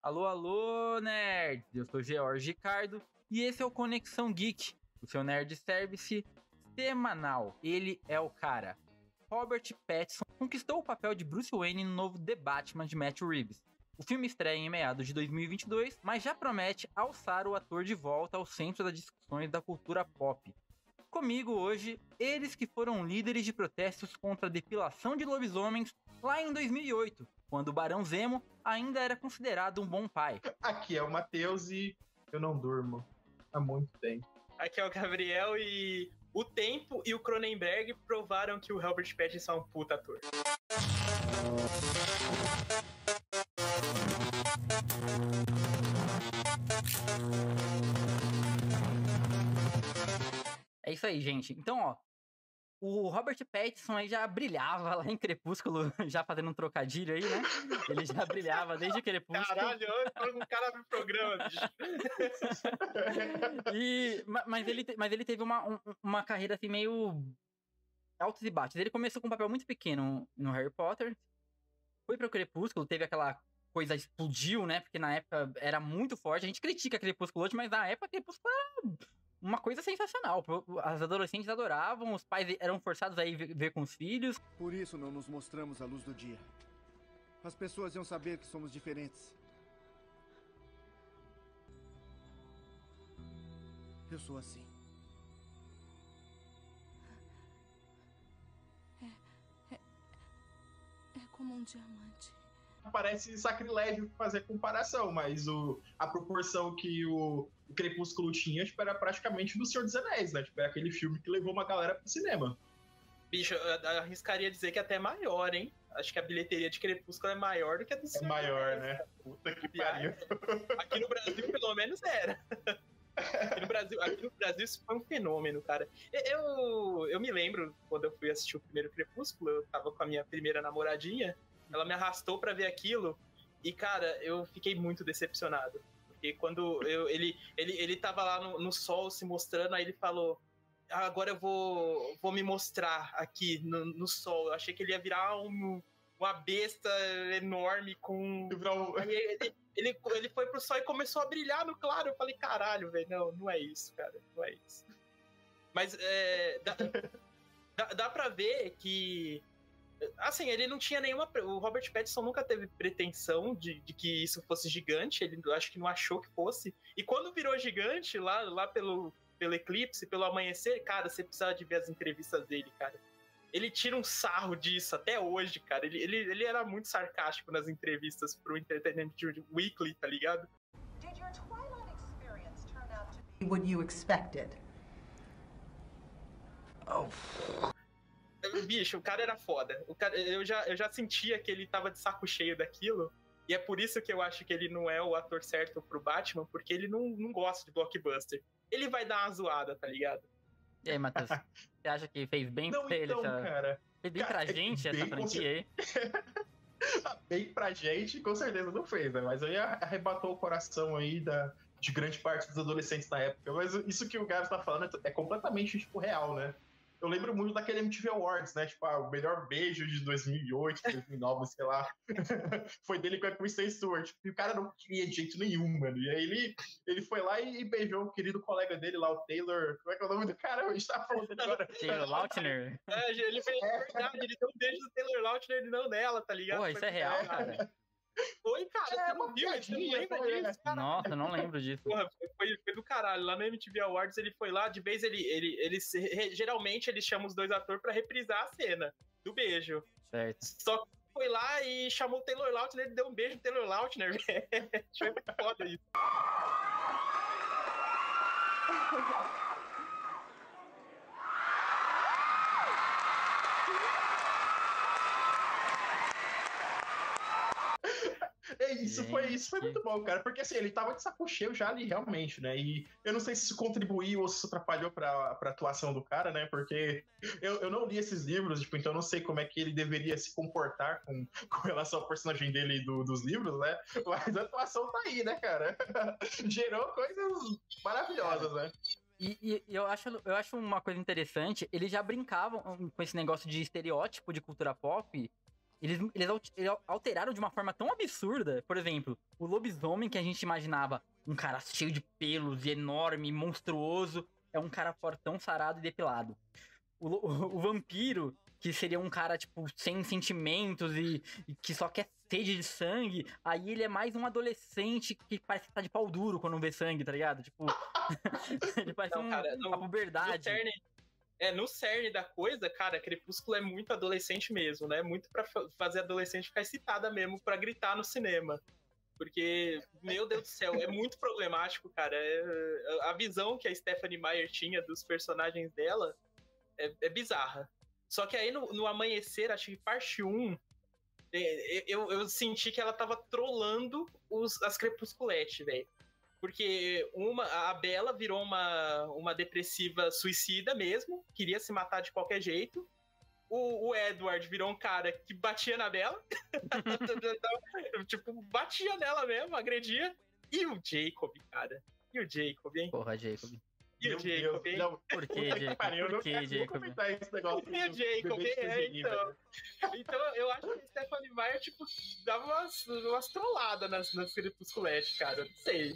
Alô, alô, nerd! Eu sou George Ricardo e esse é o Conexão Geek, o seu nerd service semanal. Ele é o cara. Robert Pattinson conquistou o papel de Bruce Wayne no novo The Batman de Matt Reeves. O filme estreia em meados de 2022, mas já promete alçar o ator de volta ao centro das discussões da cultura pop. Comigo hoje, eles que foram líderes de protestos contra a depilação de lobisomens lá em 2008, quando o Barão Zemo ainda era considerado um bom pai. Aqui é o Matheus e eu não durmo há muito tempo. Aqui é o Gabriel e o tempo e o Cronenberg provaram que o Robert Pattinson é um puta ator. É isso aí, gente. Então, ó, o Robert Pattinson aí já brilhava lá em Crepúsculo, já fazendo um trocadilho aí, né? Ele já brilhava desde Crepúsculo. Caralho, eu um cara do programa, bicho. Mas ele teve uma carreira assim meio altos e baixos. Ele começou com um papel muito pequeno no Harry Potter, foi pro Crepúsculo, teve aquela coisa, explodiu, né? Porque na época era muito forte. A gente critica Crepúsculo hoje, mas na época Crepúsculo era uma coisa sensacional. As adolescentes adoravam, os pais eram forçados a ir ver com os filhos. Por isso não nos mostramos à luz do dia. As pessoas iam saber que somos diferentes. Eu sou assim. É como um diamante. Parece sacrilégio fazer comparação, mas a proporção que o Crepúsculo tinha, tipo, era praticamente do Senhor dos Anéis, né? Tipo, é aquele filme que levou uma galera pro cinema. Bicho, eu arriscaria dizer que é até maior, hein? Acho que a bilheteria de Crepúsculo é maior do que a do Senhor. É maior, né? Puta que pariu. Aqui no Brasil, pelo menos, era. Aqui no Brasil isso foi um fenômeno, cara. Eu me lembro, quando eu fui assistir o primeiro Crepúsculo, eu tava com a minha primeira namoradinha, ela me arrastou pra ver aquilo, e, cara, eu fiquei muito decepcionado. Porque quando ele tava lá no sol se mostrando, aí ele falou: agora eu vou me mostrar aqui no sol. Eu achei que ele ia virar uma besta enorme com... Aí ele foi pro sol e começou a brilhar no claro. Eu falei, caralho, velho, não é isso, cara, não é isso. Mas dá pra ver que, assim, ele não tinha nenhuma... O Robert Pattinson nunca teve pretensão de que isso fosse gigante. Ele acho que não achou que fosse. E quando virou gigante, lá pelo eclipse, pelo amanhecer, cara, você precisava de ver as entrevistas dele, cara. Ele tira um sarro disso até hoje, cara. Ele era muito sarcástico nas entrevistas pro Entertainment Weekly, tá ligado? Did your Twilight experience turn out to be what you expected? Oh. Bicho, o cara era foda. Eu já sentia que ele tava de saco cheio daquilo. E é por isso que eu acho que ele não é o ator certo pro Batman, porque ele não gosta de blockbuster. Ele vai dar uma zoada, tá ligado? E aí, Matheus, você acha que fez bem pra ele? Então, cara, fez bem pra gente essa franquia aí? Bem pra gente, com certeza não fez, né? Mas aí arrebatou o coração aí de grande parte dos adolescentes na época. Mas isso que o Gabs tá falando é completamente, tipo, real, né? Eu lembro muito daquele MTV Awards, né? Tipo, o melhor beijo de 2008, 2009, sei lá. Foi dele com a Kristen Stewart. E o cara não queria de jeito nenhum, mano. E aí ele foi lá e beijou o querido colega dele lá, o Taylor. Como é que é o nome do cara? A gente tava falando dele agora. Taylor Lautner? Ele fez verdade, ele deu um beijo do Taylor Lautner e não nela, tá ligado? Pô, isso é real, cara. Foi, cara, você não viu? Você não lembra disso, cara? Nossa, eu não lembro disso. Porra, foi do caralho. Lá no MTV Awards ele foi lá, de vez geralmente ele chama os dois atores pra reprisar a cena do beijo. Certo. Só que foi lá e chamou o Taylor Lautner, ele deu um beijo no Taylor Lautner, velho. Foi muito foda isso. Isso foi muito bom, cara, porque assim, ele tava de saco cheio já ali, realmente, né, e eu não sei se isso contribuiu ou se isso atrapalhou pra atuação do cara, né, porque eu não li esses livros, tipo, então eu não sei como é que ele deveria se comportar com relação ao personagem dele dos livros, né, mas a atuação tá aí, né, cara, gerou coisas maravilhosas, né. E eu acho uma coisa interessante, eles já brincavam com esse negócio de estereótipo de cultura pop Eles alteraram de uma forma tão absurda. Por exemplo, o lobisomem que a gente imaginava um cara cheio de pelos e enorme, monstruoso, é um cara fortão, sarado e depilado. O vampiro, que seria um cara, tipo, sem sentimentos e que só quer sede de sangue, aí ele é mais um adolescente que parece que tá de pau duro quando vê sangue, tá ligado? Tipo, ele parece uma puberdade. No cerne da coisa, cara, Crepúsculo é muito adolescente mesmo, né? Muito pra fazer adolescente ficar excitada mesmo, pra gritar no cinema. Porque, meu Deus do céu, é muito problemático, cara. A visão que a Stephenie Meyer tinha dos personagens dela é bizarra. Só que aí no Amanhecer, acho que parte 1, eu senti que ela tava trollando as Crepusculetes, velho. Porque a Bella virou uma depressiva suicida mesmo, queria se matar de qualquer jeito. O Edward virou um cara que batia na Bella. Tipo, batia nela mesmo, agredia. E o Jacob, cara? E o Jacob, hein? Porra, Jacob. E o Jacob, hein? Por que, Jacob? Por que, Jacob? E o Jacob, então. Então eu acho que a Stephenie Meyer, tipo, dava umas trolladas nas Crepusculetes, cara. Não sei.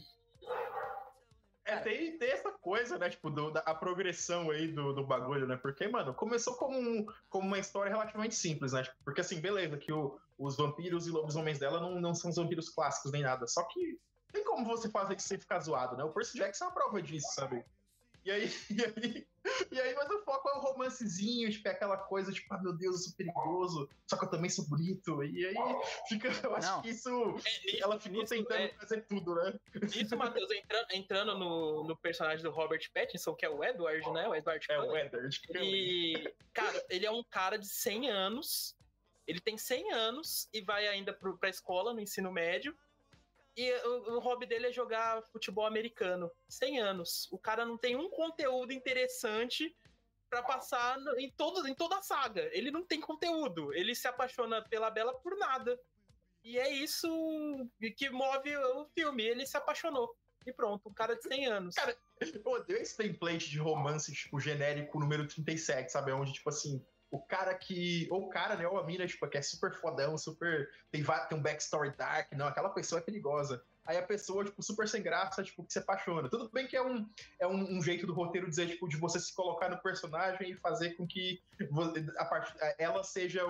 Tem essa coisa, né, tipo, a progressão aí do bagulho, né, porque, mano, começou como uma história relativamente simples, né, porque, assim, beleza, que os vampiros e lobisomens dela não são os vampiros clássicos nem nada, só que tem como você fazer isso sem ficar zoado, né, o Percy Jackson é uma prova disso, sabe? E aí, mas o foco é o romancezinho, tipo, é aquela coisa, tipo, meu Deus, eu sou perigoso, só que eu também sou bonito. E aí eu acho que isso, ela ficou tentando fazer tudo, né? Isso, Matheus, entrando no personagem do Robert Pattinson, que é o Edward, né? O Edward Cullen. O Edward. E, cara, ele é um cara de 100 anos, ele tem 100 anos e vai ainda pra escola, no ensino médio. E o hobby dele é jogar futebol americano. 100 anos. O cara não tem um conteúdo interessante pra passar em toda a saga. Ele não tem conteúdo. Ele se apaixona pela Bella por nada. E é isso que move o filme. Ele se apaixonou. E pronto, um cara de 100 anos. Cara, eu odeio esse template de romance, tipo, genérico número 37, sabe? Onde, tipo assim, o cara, né, ou a mina, tipo, que é super fodão, super. Tem um backstory dark, não, aquela pessoa é perigosa. Aí a pessoa, tipo, super sem graça, tipo, que se apaixona. Tudo bem que é um jeito do roteiro dizer, tipo, de você se colocar no personagem e fazer com que ela seja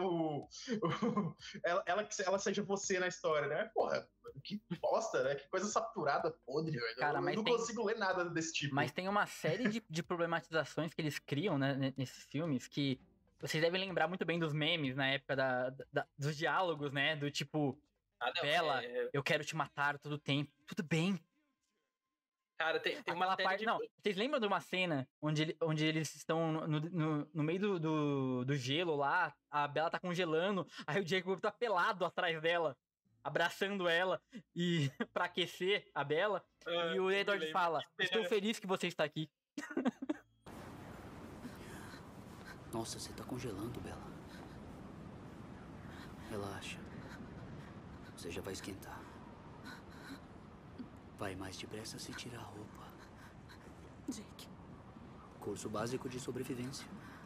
ela seja você na história, né? Porra, que bosta, né? Que coisa saturada, podre, velho. Cara, eu não consigo ler nada desse tipo. Mas tem uma série de problematizações que eles criam, né, nesses filmes, que vocês devem lembrar muito bem dos memes na época dos diálogos, né? Do tipo, Bella, eu quero te matar todo o tempo. Tudo bem. Cara, tem uma parte. Não, vocês lembram de uma cena onde eles estão no meio do gelo lá, a Bella tá congelando, aí o Jacob tá pelado atrás dela, abraçando ela e pra aquecer a Bella. E o Edward fala: estou feliz que você está aqui. Nossa, você tá congelando, Bella. Relaxa. Você já vai esquentar. Vai mais depressa se tirar a roupa. Jake. Curso básico de sobrevivência.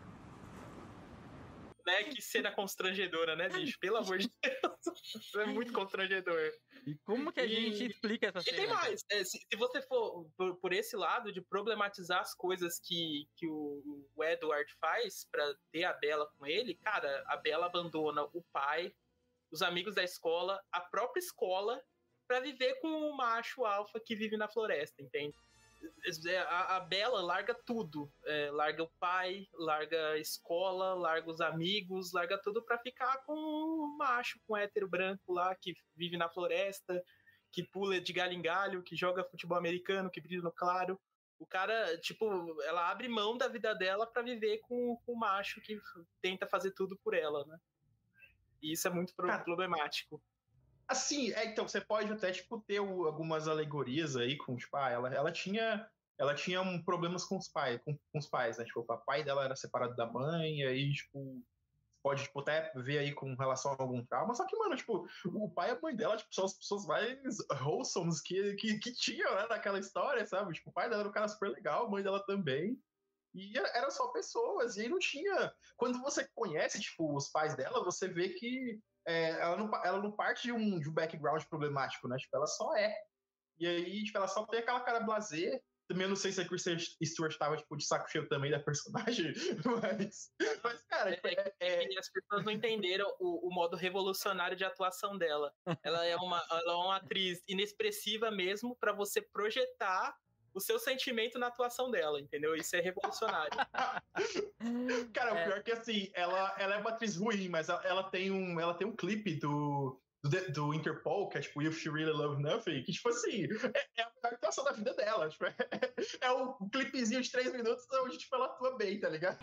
Né? Que cena constrangedora, né, bicho? Pelo amor de Deus. Isso é muito constrangedor. E como que a gente explica essa cena? E tem mais. Se você for por esse lado de problematizar as coisas que o Edward faz pra ter a Bella com ele, cara, a Bella abandona o pai, os amigos da escola, a própria escola, pra viver com o macho alfa que vive na floresta, entende? A Bella larga tudo, larga o pai, larga a escola, larga os amigos, larga tudo pra ficar com o macho, com o hétero branco lá, que vive na floresta, que pula de galho em galho, que joga futebol americano, que brilha no claro. O cara, tipo, ela abre mão da vida dela pra viver com o macho que tenta fazer tudo por ela, né? E isso é muito problemático. Assim, então, você pode até, tipo, ter algumas alegorias aí com, tipo, ela tinha problemas com os pais, né? Tipo, o pai dela era separado da mãe, e aí, tipo, pode, tipo, até ver aí com relação a algum trauma. Só que, mano, tipo, o pai e a mãe dela, tipo, são as pessoas mais wholesomes que tinham, né, naquela história, sabe? Tipo, o pai dela era um cara super legal, a mãe dela também. E eram só pessoas, e aí não tinha... Quando você conhece, tipo, os pais dela, você vê que ela não parte de um background problemático, né? Tipo, ela só é. E aí, tipo, ela só tem aquela cara blasé. Também eu não sei se a Kristen Stewart tava, tipo, de saco cheio também da personagem, mas cara... Tipo, E as pessoas não entenderam o modo revolucionário de atuação dela. Ela é uma atriz inexpressiva mesmo pra você projetar o seu sentimento na atuação dela, entendeu? Isso é revolucionário. Cara, o pior é que, assim, ela é uma atriz ruim, mas ela tem um clipe do Interpol, que é tipo If She Really Love Nothing, que, tipo assim, é a melhor atuação da vida dela. Tipo, é um clipezinho de 3 minutos onde, tipo, ela atua bem, tá ligado?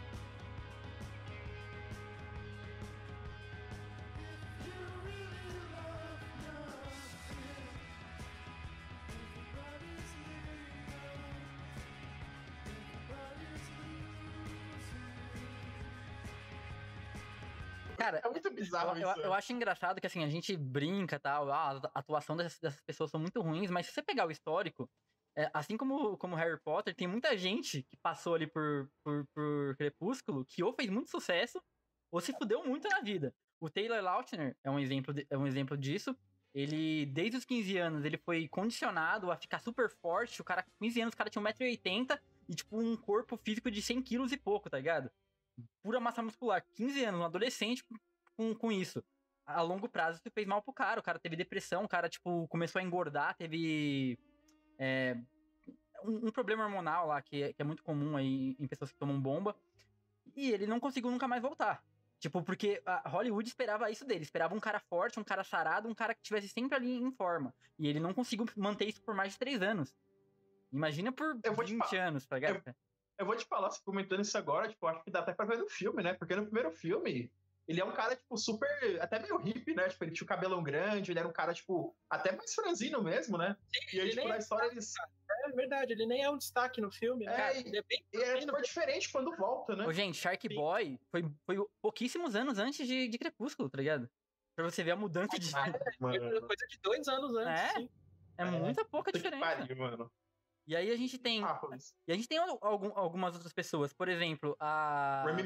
Cara, é muito bizarro isso. Eu acho engraçado que, assim, a gente brinca e tal, a atuação dessas pessoas são muito ruins, mas se você pegar o histórico, assim como Harry Potter, tem muita gente que passou ali por Crepúsculo que ou fez muito sucesso ou se fudeu muito na vida. O Taylor Lautner é um exemplo disso. Ele, desde os 15 anos, ele foi condicionado a ficar super forte. O cara, com 15 anos, o cara tinha 1,80 m e, tipo, um corpo físico de 100 quilos e pouco, tá ligado? Pura massa muscular. 15 anos, um adolescente com isso. A longo prazo, isso fez mal pro cara. O cara teve depressão, o cara, tipo, começou a engordar, teve um problema hormonal lá, que é muito comum aí em pessoas que tomam bomba. E ele não conseguiu nunca mais voltar. Tipo, porque a Hollywood esperava isso dele. Esperava um cara forte, um cara sarado, um cara que estivesse sempre ali em forma. E ele não conseguiu manter isso por mais de 3 anos. Imagina por 20 anos, tá ligado? Eu vou te falar, você comentando isso agora, tipo, acho que dá até pra ver no filme, né? Porque no primeiro filme, ele é um cara, tipo, super... Até meio hippie, né? Tipo, ele tinha o cabelão grande, ele era um cara, tipo, até mais franzino mesmo, né? Sim, e aí, tipo, na história eles... É verdade, ele nem é um destaque no filme. Cara, ele é bem super diferente quando volta, né? Ô, gente, Shark Boy foi pouquíssimos anos antes de Crepúsculo, tá ligado? Pra você ver a mudança de... Foi coisa de 2 anos antes, sim. É muita pouca diferença. Pariu, mano. E aí a gente tem... E a gente tem algumas outras pessoas. Por exemplo, a... Rami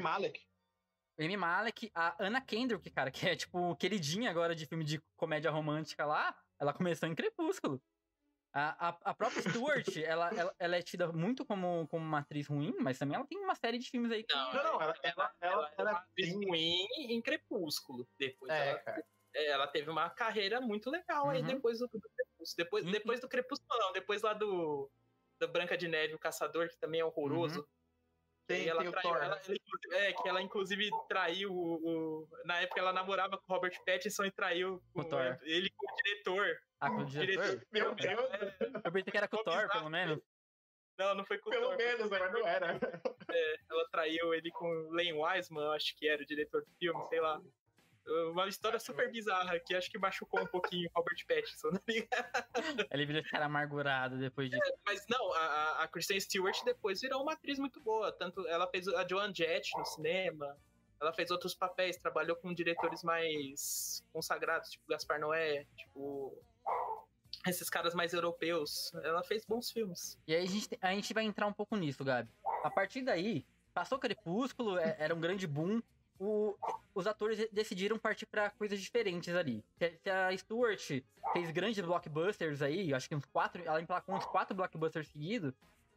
Malek, a Anna Kendrick, cara, que é, tipo, queridinha agora de filme de comédia romântica lá. Ela começou em Crepúsculo. A própria Stewart, ela é tida muito como uma atriz ruim, mas também ela tem uma série de filmes aí que... Não, ela é uma atriz ruim em Crepúsculo. Depois ela teve uma carreira muito legal aí depois do Crepúsculo. Depois do Crepúsculo, não. Depois lá do Branca de Neve, o Caçador, que também é horroroso. Tem ela o traiu, Thor. que ela inclusive traiu na época ela namorava com o Robert Pattinson e traiu ele como diretor. Com o diretor? Meu Deus! Eu pensei que era com o Thor, pelo menos. Não foi com o Thor. Thor. Pelo menos, mas não era. Ela traiu ele com Len Wiseman, eu acho que era o diretor do filme, sei lá. Uma história super bizarra que acho que machucou um pouquinho o Robert Pattinson. Ele virou esse cara amargurado depois disso. Mas não, a Kristen Stewart depois virou uma atriz muito boa. Tanto ela fez a Joan Jett no cinema, ela fez outros papéis, trabalhou com diretores mais consagrados, tipo Gaspar Noé, tipo esses caras mais europeus. Ela fez bons filmes. E aí a gente vai entrar um pouco nisso, Gabi. A partir daí, passou Crepúsculo, era um grande boom. Os atores decidiram partir pra coisas diferentes ali. Se a Stewart fez grandes blockbusters aí, acho que uns 4, ela emplacou uns 4 blockbusters seguidos,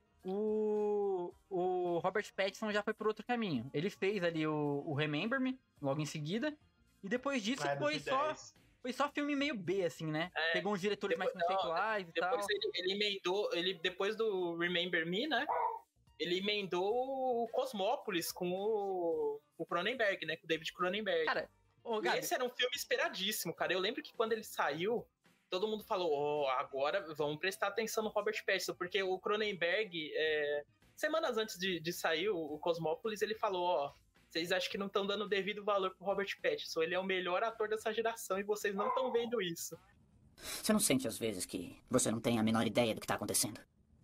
o Robert Pattinson já foi por outro caminho. Ele fez ali o Remember Me, logo em seguida, e depois disso foi só filme meio B, assim, né? Pegou uns diretores mais conceituais e tal. Depois ele emendou, depois do Remember Me, né? Ele emendou o Cosmópolis com o Cronenberg, né? Com o David Cronenberg. Cara, esse era um filme esperadíssimo, cara. Eu lembro que quando ele saiu, todo mundo falou, agora vamos prestar atenção no Robert Pattinson, porque o Cronenberg, semanas antes de sair o Cosmópolis, ele falou, vocês acham que não estão dando o devido valor pro Robert Pattinson, ele é o melhor ator dessa geração e vocês não estão vendo isso. Você não sente às vezes que você não tem a menor ideia do que tá acontecendo?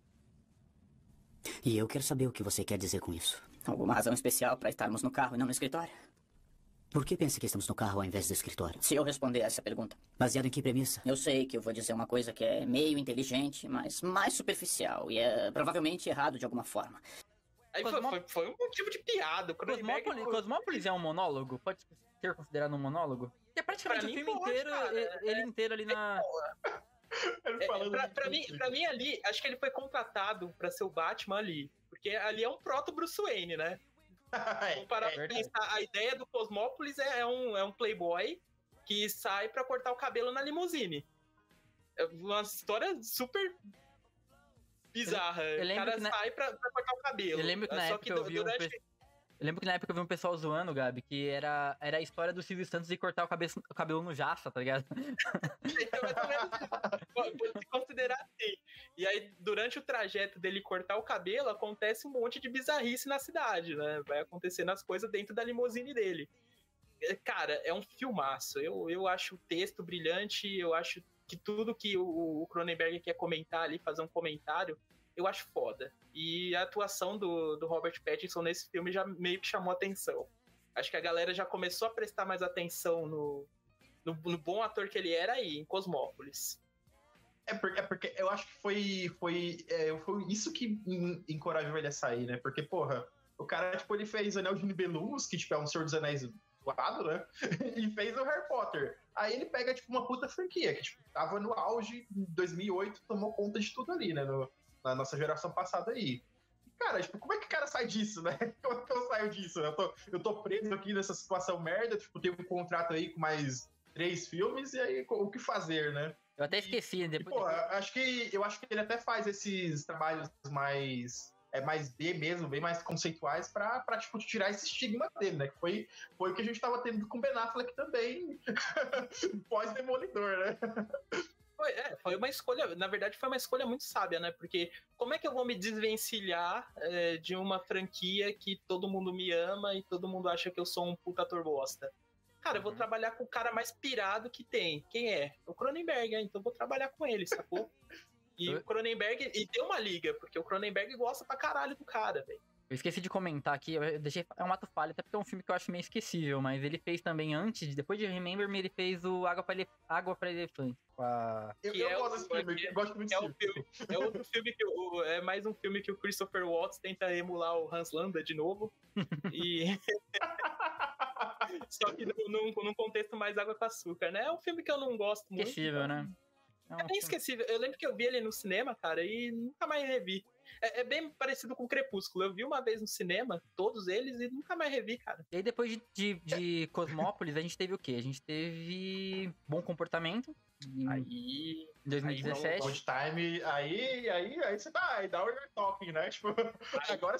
E eu quero saber o que você quer dizer com isso. Alguma razão especial para estarmos no carro e não no escritório? Por que pensa que estamos no carro ao invés do escritório? Se eu responder essa pergunta. Baseado em que premissa? Eu sei que eu vou dizer uma coisa que é meio inteligente, mas mais superficial. E é provavelmente errado de alguma forma. Aí foi um motivo de piada. Cosmópolis é um monólogo? Pode ser considerado um monólogo? É praticamente o filme inteiro, ele inteiro ali na... Pra mim ali, acho que ele foi contratado pra ser o Batman ali. Porque ali é um proto Bruce Wayne, né? Para pensar, a ideia do Cosmópolis é um playboy que sai pra cortar o cabelo na limusine. É uma história super bizarra. O cara sai pra cortar o cabelo. Eu lembro que na época eu vi eu vi um pessoal zoando, Gabi, que era a história do Silvio Santos de cortar o cabelo no Jaça, tá ligado? Pode se considerar assim. E aí, durante o trajeto dele cortar o cabelo, acontece um monte de bizarrice na cidade, né? Vai acontecendo as coisas dentro da limusine dele. Cara, é um filmaço. Eu acho o texto brilhante, eu acho que tudo que o Cronenberg quer comentar ali, fazer um comentário, eu acho foda. E a atuação do Robert Pattinson nesse filme já meio que chamou atenção. Acho que a galera já começou a prestar mais atenção no bom ator que ele era aí, em Cosmópolis. É porque eu acho que foi isso que encorajou ele a sair, né? Porque, porra, o cara, tipo, ele fez Anel de Nibelungos, que, tipo, é um Senhor dos Anéis zoado, né? E fez o Harry Potter. Aí ele pega, tipo, uma puta franquia, que, tipo, tava no auge em 2008, tomou conta de tudo ali, né? Na nossa geração passada aí. Cara, tipo, como é que o cara sai disso, né? Como é que eu saio disso? Eu tô preso aqui nessa situação merda, tipo, tenho um contrato aí com mais 3 filmes, e aí o que fazer, né? Eu até esqueci. Eu acho que ele até faz esses trabalhos mais B mesmo, bem mais conceituais, pra tipo, tirar esse estigma dele, né? Que foi o que a gente tava tendo com o Ben Affleck também, pós-Demolidor, né? Foi uma escolha, na verdade foi uma escolha muito sábia, né? Porque como é que eu vou me desvencilhar de uma franquia que todo mundo me ama e todo mundo acha que eu sou um puta ator bosta? Cara, eu vou trabalhar com o cara mais pirado que tem. Quem é? O Cronenberg, né? Então eu vou trabalhar com ele, sacou? E o Cronenberg, e tem uma liga, porque o Cronenberg gosta pra caralho do cara, velho. Eu esqueci de comentar aqui, é um ato falho, até porque é um filme que eu acho meio esquecível, mas ele fez também depois de Remember Me, ele fez o Água pra Elefante. Eu gosto desse filme, eu gosto muito desse filme. É outro filme é mais um filme que o Christopher Waltz tenta emular o Hans Landa de novo. E... Só que num contexto mais água com açúcar, né? É um filme que eu não gosto muito. Esquecível, né? É bem esquecível. Eu lembro que eu vi ele no cinema, cara, e nunca mais revi. É bem parecido com Crepúsculo. Eu vi uma vez no cinema, todos eles, e nunca mais revi, cara. E aí depois de Cosmópolis, a gente teve o quê? A gente teve Bom Comportamento. Aí... 2017. Good Time, aí você dá o you're talking, né? Tipo, agora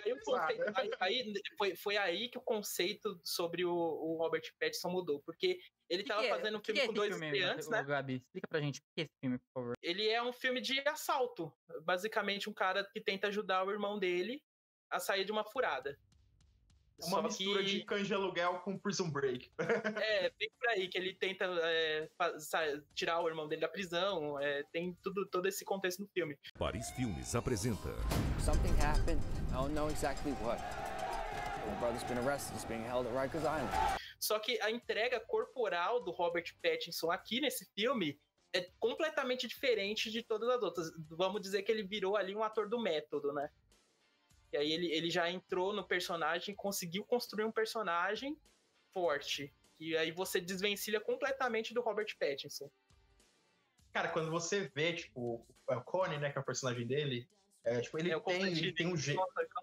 foi aí que o conceito sobre o Robert Pattinson mudou, porque ele tava fazendo um filme com dois estreantes, né? Gabi, explica pra gente o que é esse filme, por favor. Ele é um filme de assalto. Basicamente, um cara que tenta ajudar o irmão dele a sair de uma furada. É uma mistura de Cães de Aluguel com Prison Break. Bem por aí, que ele tenta tirar o irmão dele da prisão. Tem todo esse contexto no filme. Paris Filmes apresenta Something happened, I don't know exactly what. My brother's been arrested, he's being held at Rikers Island. Só que a entrega corporal do Robert Pattinson aqui nesse filme é completamente diferente de todas as outras. Vamos dizer que ele virou ali um ator do método, né? E aí ele já entrou no personagem, conseguiu construir um personagem forte. E aí você desvencilha completamente do Robert Pattinson. Cara, quando você vê, tipo, o Connie, né, que é o personagem dele, tipo, ele tem um jeito...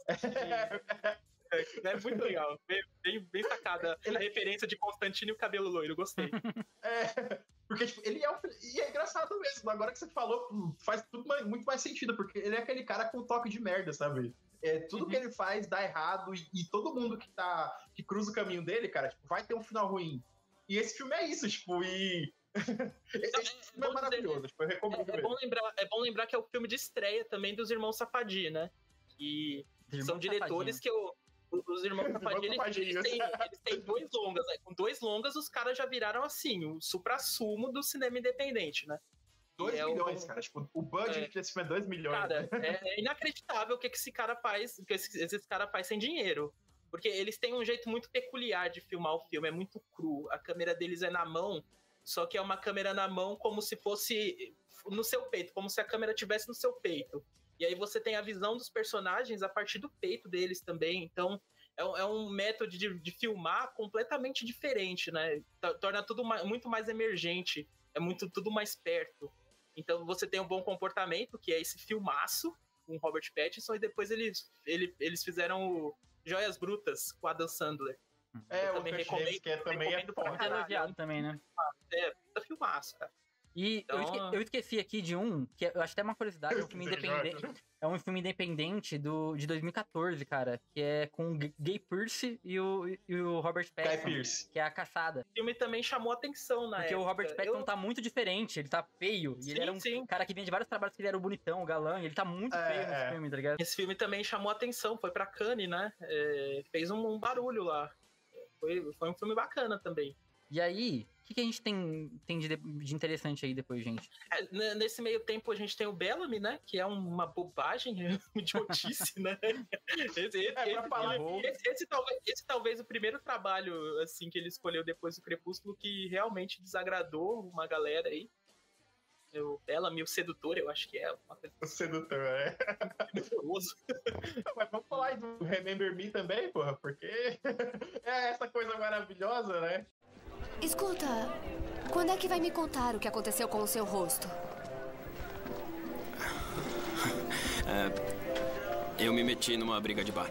É muito legal, bem sacada a referência de Constantino e o cabelo loiro, gostei. Porque tipo, ele e é engraçado mesmo, agora que você falou, faz tudo muito mais sentido, porque ele é aquele cara com toque de merda, sabe? Tudo que ele faz dá errado, e todo mundo que cruza o caminho dele, cara, tipo, vai ter um final ruim. E esse filme é isso, tipo, esse filme é maravilhoso, tipo, eu recomendo mesmo. É bom lembrar que é o filme de estreia também dos irmãos Safdie, né? Que são diretores que os irmãos Safdie, eles têm 2 longas, né? Com 2 longas, os caras já viraram, assim, o supra-sumo do cinema independente, né? 2 milhões, cara. Tipo, o budget desse filme é 2 milhões. Cara, é inacreditável o que esse cara faz, o que esse cara faz sem dinheiro. Porque eles têm um jeito muito peculiar de filmar o filme, é muito cru. A câmera deles é na mão, só que é uma câmera na mão como se fosse no seu peito, como se a câmera estivesse no seu peito. E E aí você tem a visão dos personagens a partir do peito deles também. Então, é um método de filmar completamente diferente, né? Torna tudo muito mais emergente. É tudo mais perto. Então, você tem um Bom Comportamento, que é esse filmaço com Robert Pattinson, e depois eles fizeram o Joias Brutas com Adam Sandler. O Recomendo, que também é foda. Elogiado também, né? Tá filmaço, cara. E então... eu esqueci aqui de um, que eu acho até uma curiosidade, é um filme independente. É um filme independente de 2014, cara, que é com o Guy Pearce e o Robert Pattinson, que é A Caçada. O filme também chamou atenção na época. Porque o Robert Pattinson tá muito diferente, ele tá feio. E ele era um cara que vinha de vários trabalhos que ele era o bonitão, o galã, e ele tá muito feio nesse filme, tá ligado? Esse filme também chamou atenção, foi pra Cannes, né? Fez um barulho lá. Foi um filme bacana também. E aí, o que a gente tem de interessante aí depois, gente? Nesse meio tempo a gente tem o Bellamy, né? Que é uma bobagem, uma idiotice, né? Esse talvez o primeiro trabalho assim, que ele escolheu depois do Crepúsculo que realmente desagradou uma galera aí. O Bellamy, o Sedutor, eu acho que é uma coisa. O Sedutor, Mas vamos falar aí do Remember Me também, porra, porque é essa coisa maravilhosa, né? Escuta, quando é que vai me contar o que aconteceu com o seu rosto? Eu me meti numa briga de bar.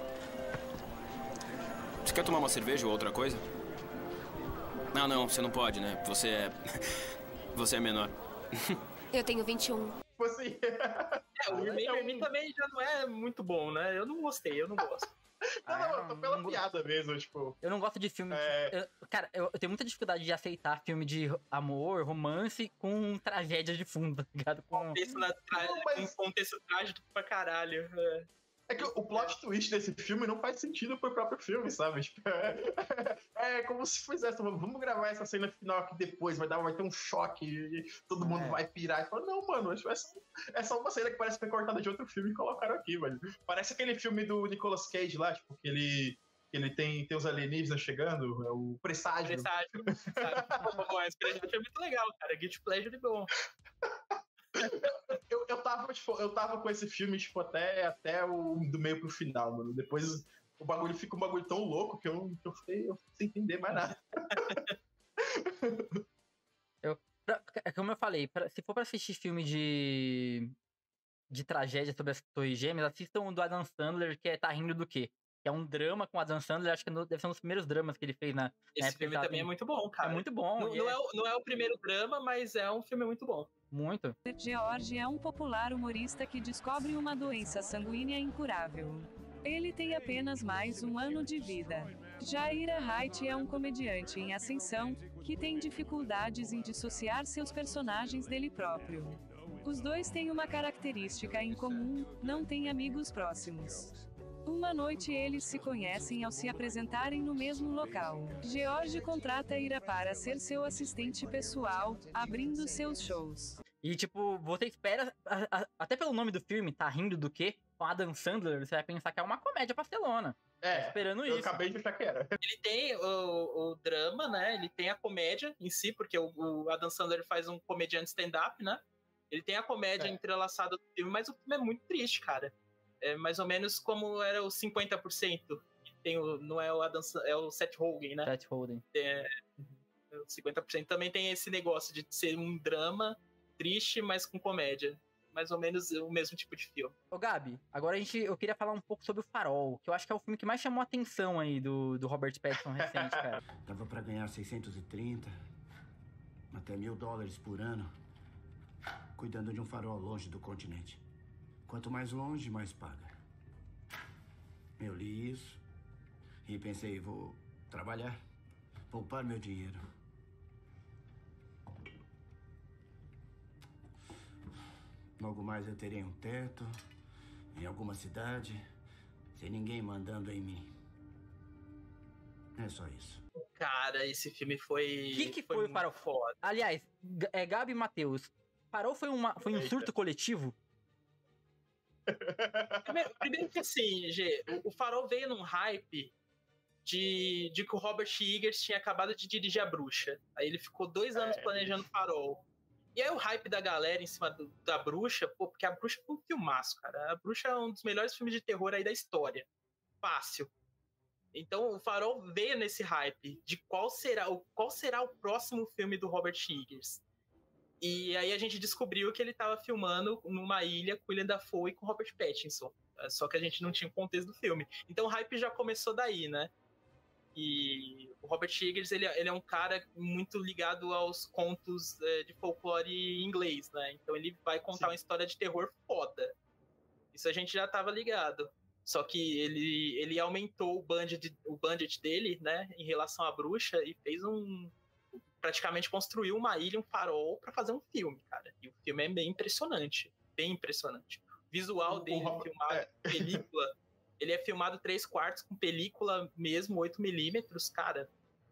Você quer tomar uma cerveja ou outra coisa? Não, você não pode, né? Você é menor. Eu tenho 21. Você... o Remember Me também já não é muito bom, né? Eu não gostei, eu não gosto. Não, tô pela piada mesmo, tipo... Eu não gosto de filme... Cara, eu tenho muita dificuldade de aceitar filme de amor, romance, com tragédia de fundo, tá ligado? Com um contexto trágico pra caralho. É que o plot twist desse filme não faz sentido pro próprio filme, sabe? Tipo, é como se fizesse, vamos gravar essa cena final aqui depois, vai ter um choque e todo mundo vai pirar. E fala, não, mano, é só uma cena que parece que foi cortada de outro filme e colocaram aqui, velho. Parece aquele filme do Nicolas Cage lá, tipo, que ele tem os alienígenas chegando, é o Presságio. Esse Presságio é muito legal, cara. Guilty Pleasure é bom. Eu tava com esse filme, tipo, até o do meio pro final, mano. Depois o bagulho fica um bagulho tão louco que eu fiquei sem entender mais nada. Como eu falei, se for pra assistir filme de tragédia sobre as Torres Gêmeas, assistam o do Adam Sandler, que é Tá Rindo do Quê? Que é um drama com o Adam Sandler, acho que deve ser um dos primeiros dramas que ele fez na Esse filme também é muito bom, cara. É muito bom. Não é o primeiro drama, mas é um filme muito bom. Muito. George é um popular humorista que descobre uma doença sanguínea incurável. Ele tem apenas mais um ano de vida. Já Ira Wright é um comediante em ascensão, que tem dificuldades em dissociar seus personagens dele próprio. Os dois têm uma característica em comum, não têm amigos próximos. Uma noite eles se conhecem ao se apresentarem no mesmo local. George contrata Ira para ser seu assistente pessoal, abrindo seus shows. E tipo, você espera, até pelo nome do filme, Tá Rindo do Quê? Com Adam Sandler, você vai pensar que é uma comédia pastelona. Esperando isso. Eu acabei de achar que era. Ele tem o drama, né? Ele tem a comédia em si, porque o Adam Sandler faz um comediante stand-up, né? Ele tem a comédia entrelaçada do filme, mas o filme é muito triste, cara. É mais ou menos como era o 50%. Não é o Adam, é o Seth Rogen, né? Seth Rogen. O 50% também tem esse negócio de ser um drama triste, mas com comédia. Mais ou menos o mesmo tipo de filme. Ô, Gabi, agora eu queria falar um pouco sobre o Farol, que eu acho que é o filme que mais chamou a atenção aí do Robert Pattinson recente, cara. Dava pra ganhar 630, até $1.000 por ano, cuidando de um farol longe do continente. Quanto mais longe, mais paga. Eu li isso e pensei, vou trabalhar, poupar meu dinheiro. Logo mais eu terei um teto, em alguma cidade, sem ninguém mandando em mim. É só isso. Cara, esse filme foi... O que foi o Farol? Foda. Aliás, Gabi e Matheus, Farol foi um surto coletivo? Primeiro que assim, Gê, o Farol veio num hype de que o Robert Eggers tinha acabado de dirigir A Bruxa. Aí ele ficou 2 anos planejando o Farol. E aí o hype da galera em cima da Bruxa, pô, porque a Bruxa foi um filmaço, cara. A Bruxa é um dos melhores filmes de terror aí da história. Fácil. Então o Farol veio nesse hype de qual será o próximo filme do Robert Eggers. E aí a gente descobriu que ele estava filmando numa ilha com Willem Dafoe e com Robert Pattinson. Só que a gente não tinha o contexto do filme. Então o hype já começou daí, né? E o Robert Eggers, ele é um cara muito ligado aos contos de folclore inglês, né? Então ele vai contar uma história de terror foda. Isso a gente já tava ligado. Só que ele aumentou o budget dele, né? Em relação à Bruxa e fez praticamente construiu uma ilha, um farol pra fazer um filme, cara. E o filme é bem impressionante. Bem impressionante. O visual dele filmado em película... Ele é filmado 3/4 com película mesmo, 8mm, cara.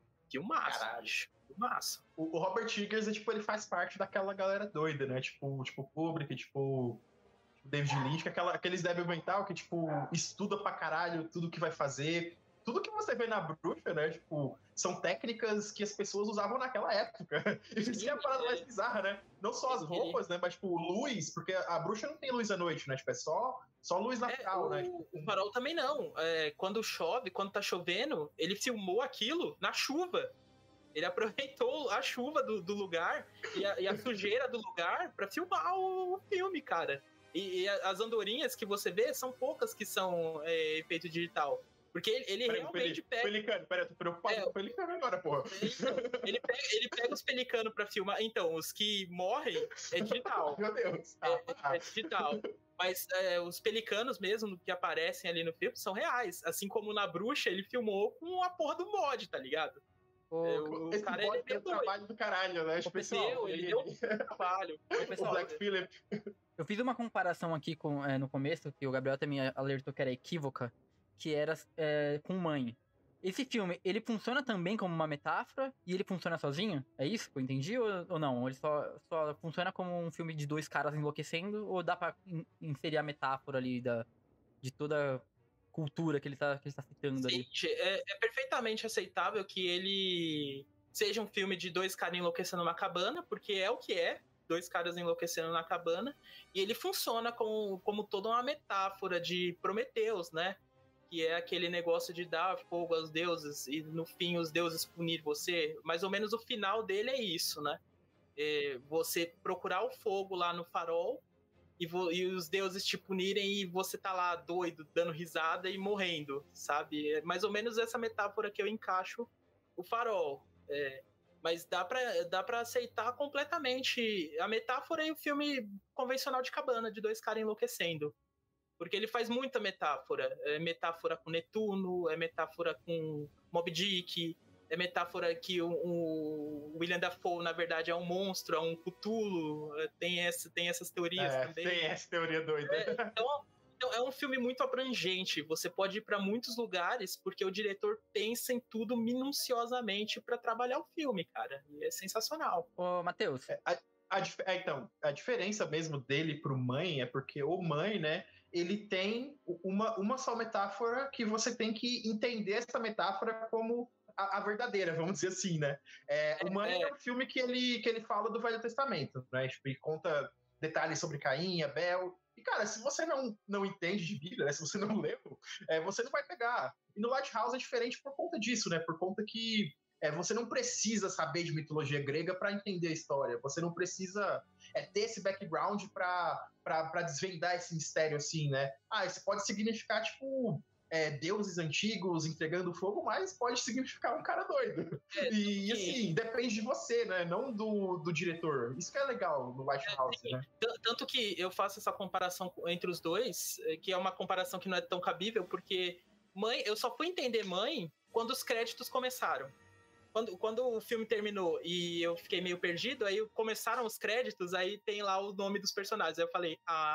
Filmaço. Filmaço. O Robert Eggers, ele faz parte daquela galera doida, né? Tipo Kubrick, David Lynch, aqueles débil mental que, estuda pra caralho tudo que vai fazer. Tudo que você vê na Bruxa, né? São técnicas que as pessoas usavam naquela época. Isso é a parada mais bizarra, né? Não só as roupas, né? Mas, luz, porque a Bruxa não tem luz à noite, né? É só luz natural, né? O Farol também não. Quando chove, quando tá chovendo, ele filmou aquilo na chuva. Ele aproveitou a chuva do lugar e a sujeira do lugar pra filmar o filme, cara. E as andorinhas que você vê, são poucas que são efeito digital. Porque ele realmente pega... Pelicano, peraí, eu tô preocupado com o pelicano agora, porra. Ele pega os pelicanos pra filmar. Então, os que morrem é digital. Meu Deus. É digital. Mas os pelicanos mesmo, que aparecem ali no filme, são reais. Assim como na Bruxa, ele filmou com a porra do mod, tá ligado? Esse cara, mod tem trabalho do caralho, né? Ele deu um trabalho. O Black Phillip. Eu fiz uma comparação aqui no começo, que o Gabriel também alertou que era equívoca, que era com Mãe. Esse filme, ele funciona também como uma metáfora e ele funciona sozinho? É isso que eu entendi ou não? Ele só funciona como um filme de dois caras enlouquecendo ou dá pra inserir a metáfora ali de toda a cultura que ele tá citando ali? É perfeitamente aceitável que ele seja um filme de dois caras enlouquecendo numa cabana, porque é o que é. Dois caras enlouquecendo na cabana. E ele funciona como toda uma metáfora de Prometeus, né? Que é aquele negócio de dar fogo aos deuses e no fim os deuses punir você. Mais ou menos o final dele é isso, né? Você procurar o fogo lá no farol e os deuses te punirem e você tá lá doido, dando risada e morrendo, sabe? É mais ou menos essa metáfora que eu encaixo o farol. Mas dá pra aceitar completamente a metáfora e o filme convencional de cabana, de dois caras enlouquecendo. Porque ele faz muita metáfora. É metáfora com Netuno, é metáfora com Moby Dick, é metáfora que o Willem Dafoe, na verdade, é um monstro, é um Cthulhu. Tem essas teorias também. Tem essa teoria doida. Então é um filme muito abrangente. Você pode ir para muitos lugares, porque o diretor pensa em tudo minuciosamente para trabalhar o filme, cara. E é sensacional. Ô, Matheus. Então, a diferença mesmo dele pro Mãe é porque o Mãe, né, ele tem uma só metáfora que você tem que entender essa metáfora como a verdadeira, vamos dizer assim, né? O Mãe é um filme que ele fala do Velho Testamento, né? E conta detalhes sobre Caim, Abel. E, cara, se você não entende de Bíblia, né? Se você não leu, você não vai pegar. E no Lighthouse é diferente por conta disso, né? Por conta que você não precisa saber de mitologia grega para entender a história. Você não precisa ter esse background para desvendar esse mistério, assim, né? Isso pode significar, deuses antigos entregando fogo, mas pode significar um cara doido. E assim, depende de você, né? Não do diretor. Isso que é legal no Lighthouse, né? Tanto que eu faço essa comparação entre os dois, que é uma comparação que não é tão cabível, porque Mãe, eu só fui entender Mãe quando os créditos começaram. Quando o filme terminou e eu fiquei meio perdido, aí começaram os créditos, aí tem lá o nome dos personagens. Aí eu falei,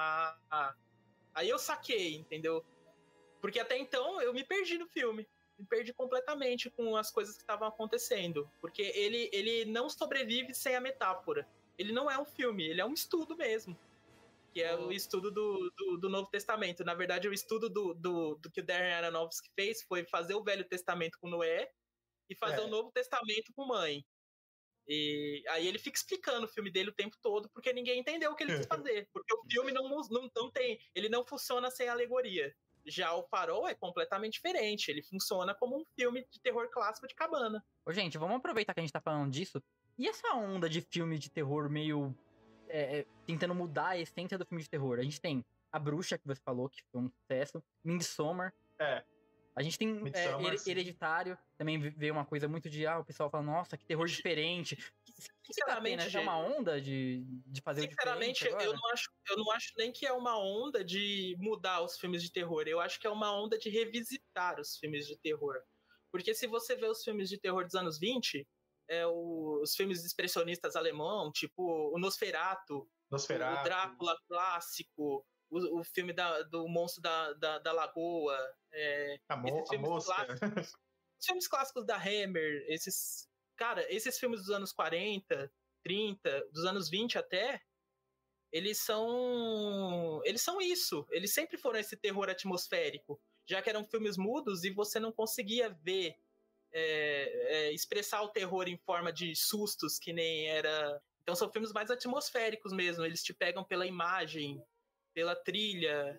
Aí eu saquei, entendeu? Porque até então eu me perdi no filme. Me perdi completamente com as coisas que estavam acontecendo. Porque ele não sobrevive sem a metáfora. Ele não é um filme, ele é um estudo mesmo. Que é o estudo do Novo Testamento. Na verdade, o estudo do que o Darren Aronofsky fez foi fazer o Velho Testamento com Noé e fazer o Novo Testamento com Mãe. E aí ele fica explicando o filme dele o tempo todo, porque ninguém entendeu o que ele quis fazer. Porque o filme não tem... Ele não funciona sem alegoria. Já o Farol é completamente diferente. Ele funciona como um filme de terror clássico de cabana. Ô, gente, vamos aproveitar que a gente tá falando disso. E essa onda de filme de terror meio... tentando mudar a essência do filme de terror? A gente tem A Bruxa, que você falou, que foi um sucesso. Midsommar. A gente tem Hereditário. Também veio uma coisa muito de... o pessoal fala, nossa, que terror diferente. Sinceramente, é uma onda de fazer o diferente agora? eu não acho nem que é uma onda de mudar os filmes de terror. Eu acho que é uma onda de revisitar os filmes de terror. Porque se você vê os filmes de terror dos anos 20, os filmes expressionistas alemão, tipo o Nosferatu, o Drácula clássico, o filme do Monstro da Lagoa, esses filmes clássicos, os filmes clássicos da Hammer, esses filmes dos anos 40, 30, dos anos 20 até, eles são isso. Eles sempre foram esse terror atmosférico, já que eram filmes mudos e você não conseguia ver, expressar o terror em forma de sustos, que nem era... Então são filmes mais atmosféricos mesmo, eles te pegam pela imagem, pela trilha,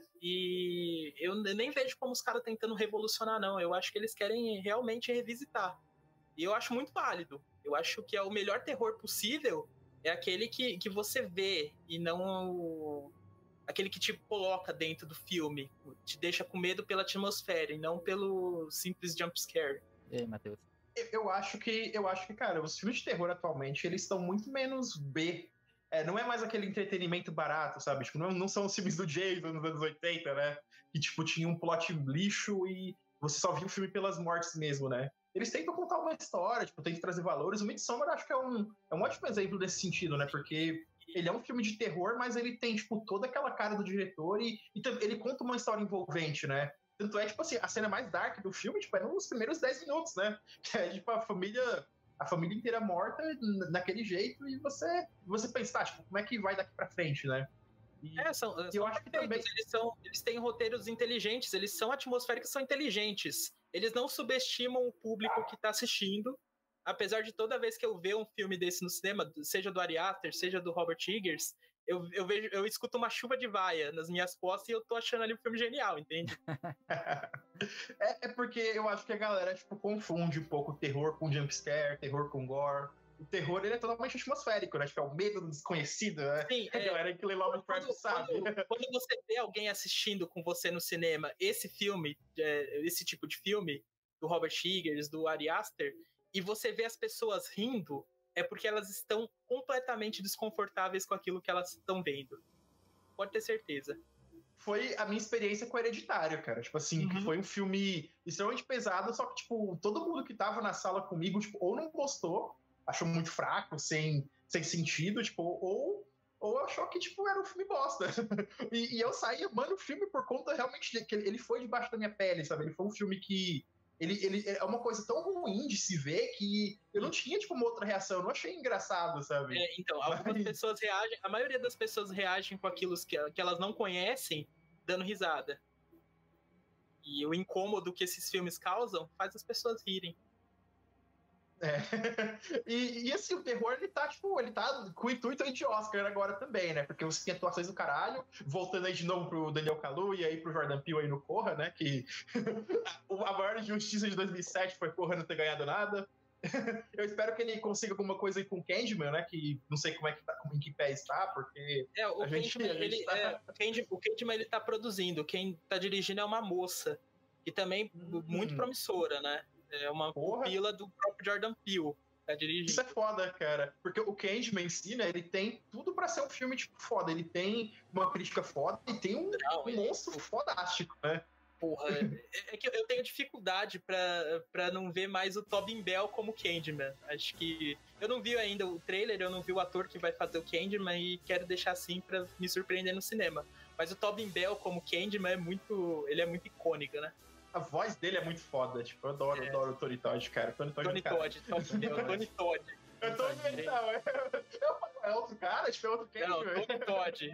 e eu nem vejo como os caras tentando revolucionar, não. Eu acho que eles querem realmente revisitar. E eu acho muito válido. Eu acho que o melhor terror possível é aquele que você vê e não aquele que te coloca dentro do filme, te deixa com medo pela atmosfera e não pelo simples jumpscare. E aí, Matheus? Eu acho que, cara, os filmes de terror atualmente, eles estão muito menos B. Não é mais aquele entretenimento barato, sabe? Tipo, não são os filmes do Jason nos anos 80, né? Que, tipo, tinha um plot lixo e você só via o filme pelas mortes mesmo, né? Eles tentam contar uma história, tipo, tentam trazer valores. O Midsommar, acho que é um ótimo exemplo desse sentido, né? Porque ele é um filme de terror, mas ele tem, tipo, toda aquela cara do diretor e ele conta uma história envolvente, né? Tanto tipo assim, a cena mais dark do filme, tipo, é nos primeiros 10 minutos, né? Que é, tipo, a família inteira morta naquele jeito e você pensa, tipo, como é que vai daqui pra frente, né? Eu acho que também eles têm roteiros inteligentes, eles são atmosféricos, são inteligentes. Eles não subestimam o público que tá assistindo. Apesar de toda vez que eu ver um filme desse no cinema, seja do Ari Aster, seja do Robert Eggers, eu escuto uma chuva de vaia nas minhas costas e eu tô achando ali um filme genial, entende? Porque eu acho que a galera, tipo, confunde um pouco terror com jumpscare, terror com gore. O terror, ele é totalmente atmosférico, né? Tipo, é o medo do desconhecido, né? Sim, a galera que lê Lovecraft sabe. Quando você vê alguém assistindo com você no cinema esse filme, esse tipo de filme, do Robert Eggers, do Ari Aster, e você vê as pessoas rindo, é porque elas estão completamente desconfortáveis com aquilo que elas estão vendo. Pode ter certeza. Foi a minha experiência com Hereditário, cara. Tipo assim, que foi um filme extremamente pesado, só que, tipo, todo mundo que tava na sala comigo, tipo, ou não gostou, achou muito fraco, sem sentido, tipo, ou achou que, tipo, era um filme bosta. e eu saí amando o filme por conta realmente de que ele foi debaixo da minha pele, sabe? Ele foi um filme que ele é uma coisa tão ruim de se ver que eu não tinha, tipo, uma outra reação. Eu não achei engraçado, sabe? Então, algumas pessoas reagem... A maioria das pessoas reagem com aquilo que elas não conhecem, dando risada. E o incômodo que esses filmes causam faz as pessoas rirem. E assim, o terror, ele tá com o intuito aí de Oscar agora também, né? Porque você tem atuações do caralho, voltando aí de novo pro Daniel Kaluuya e aí pro Jordan Peele aí no Corra, né? Que a maior injustiça de 2007 foi Corra não ter ganhado nada. Eu espero que ele consiga alguma coisa aí com o Candyman, né? Que não sei como é que tá, em que pé está, porque o Candyman ele tá produzindo, quem tá dirigindo é uma moça, que também muito promissora, né? É uma pupila do próprio Jordan Peele. Tá dirigindo. Isso é foda, cara. Porque o Candyman em si, né? Ele tem tudo pra ser um filme, tipo, foda. Ele tem uma crítica foda e tem um monstro fodástico, né? Porra, é que eu tenho dificuldade pra não ver mais o Tobin Bell como Candyman. Acho que... Eu não vi ainda o trailer, eu não vi o ator que vai fazer o Candyman e quero deixar assim pra me surpreender no cinema. Mas o Tobin Bell como Candyman ele é muito icônico, né? A voz dele é muito foda, tipo, eu adoro o Tony Todd, cara. Tony Todd, Tony Todd. É outro cara? Tipo, é outro Candyman? Não, Tony Todd,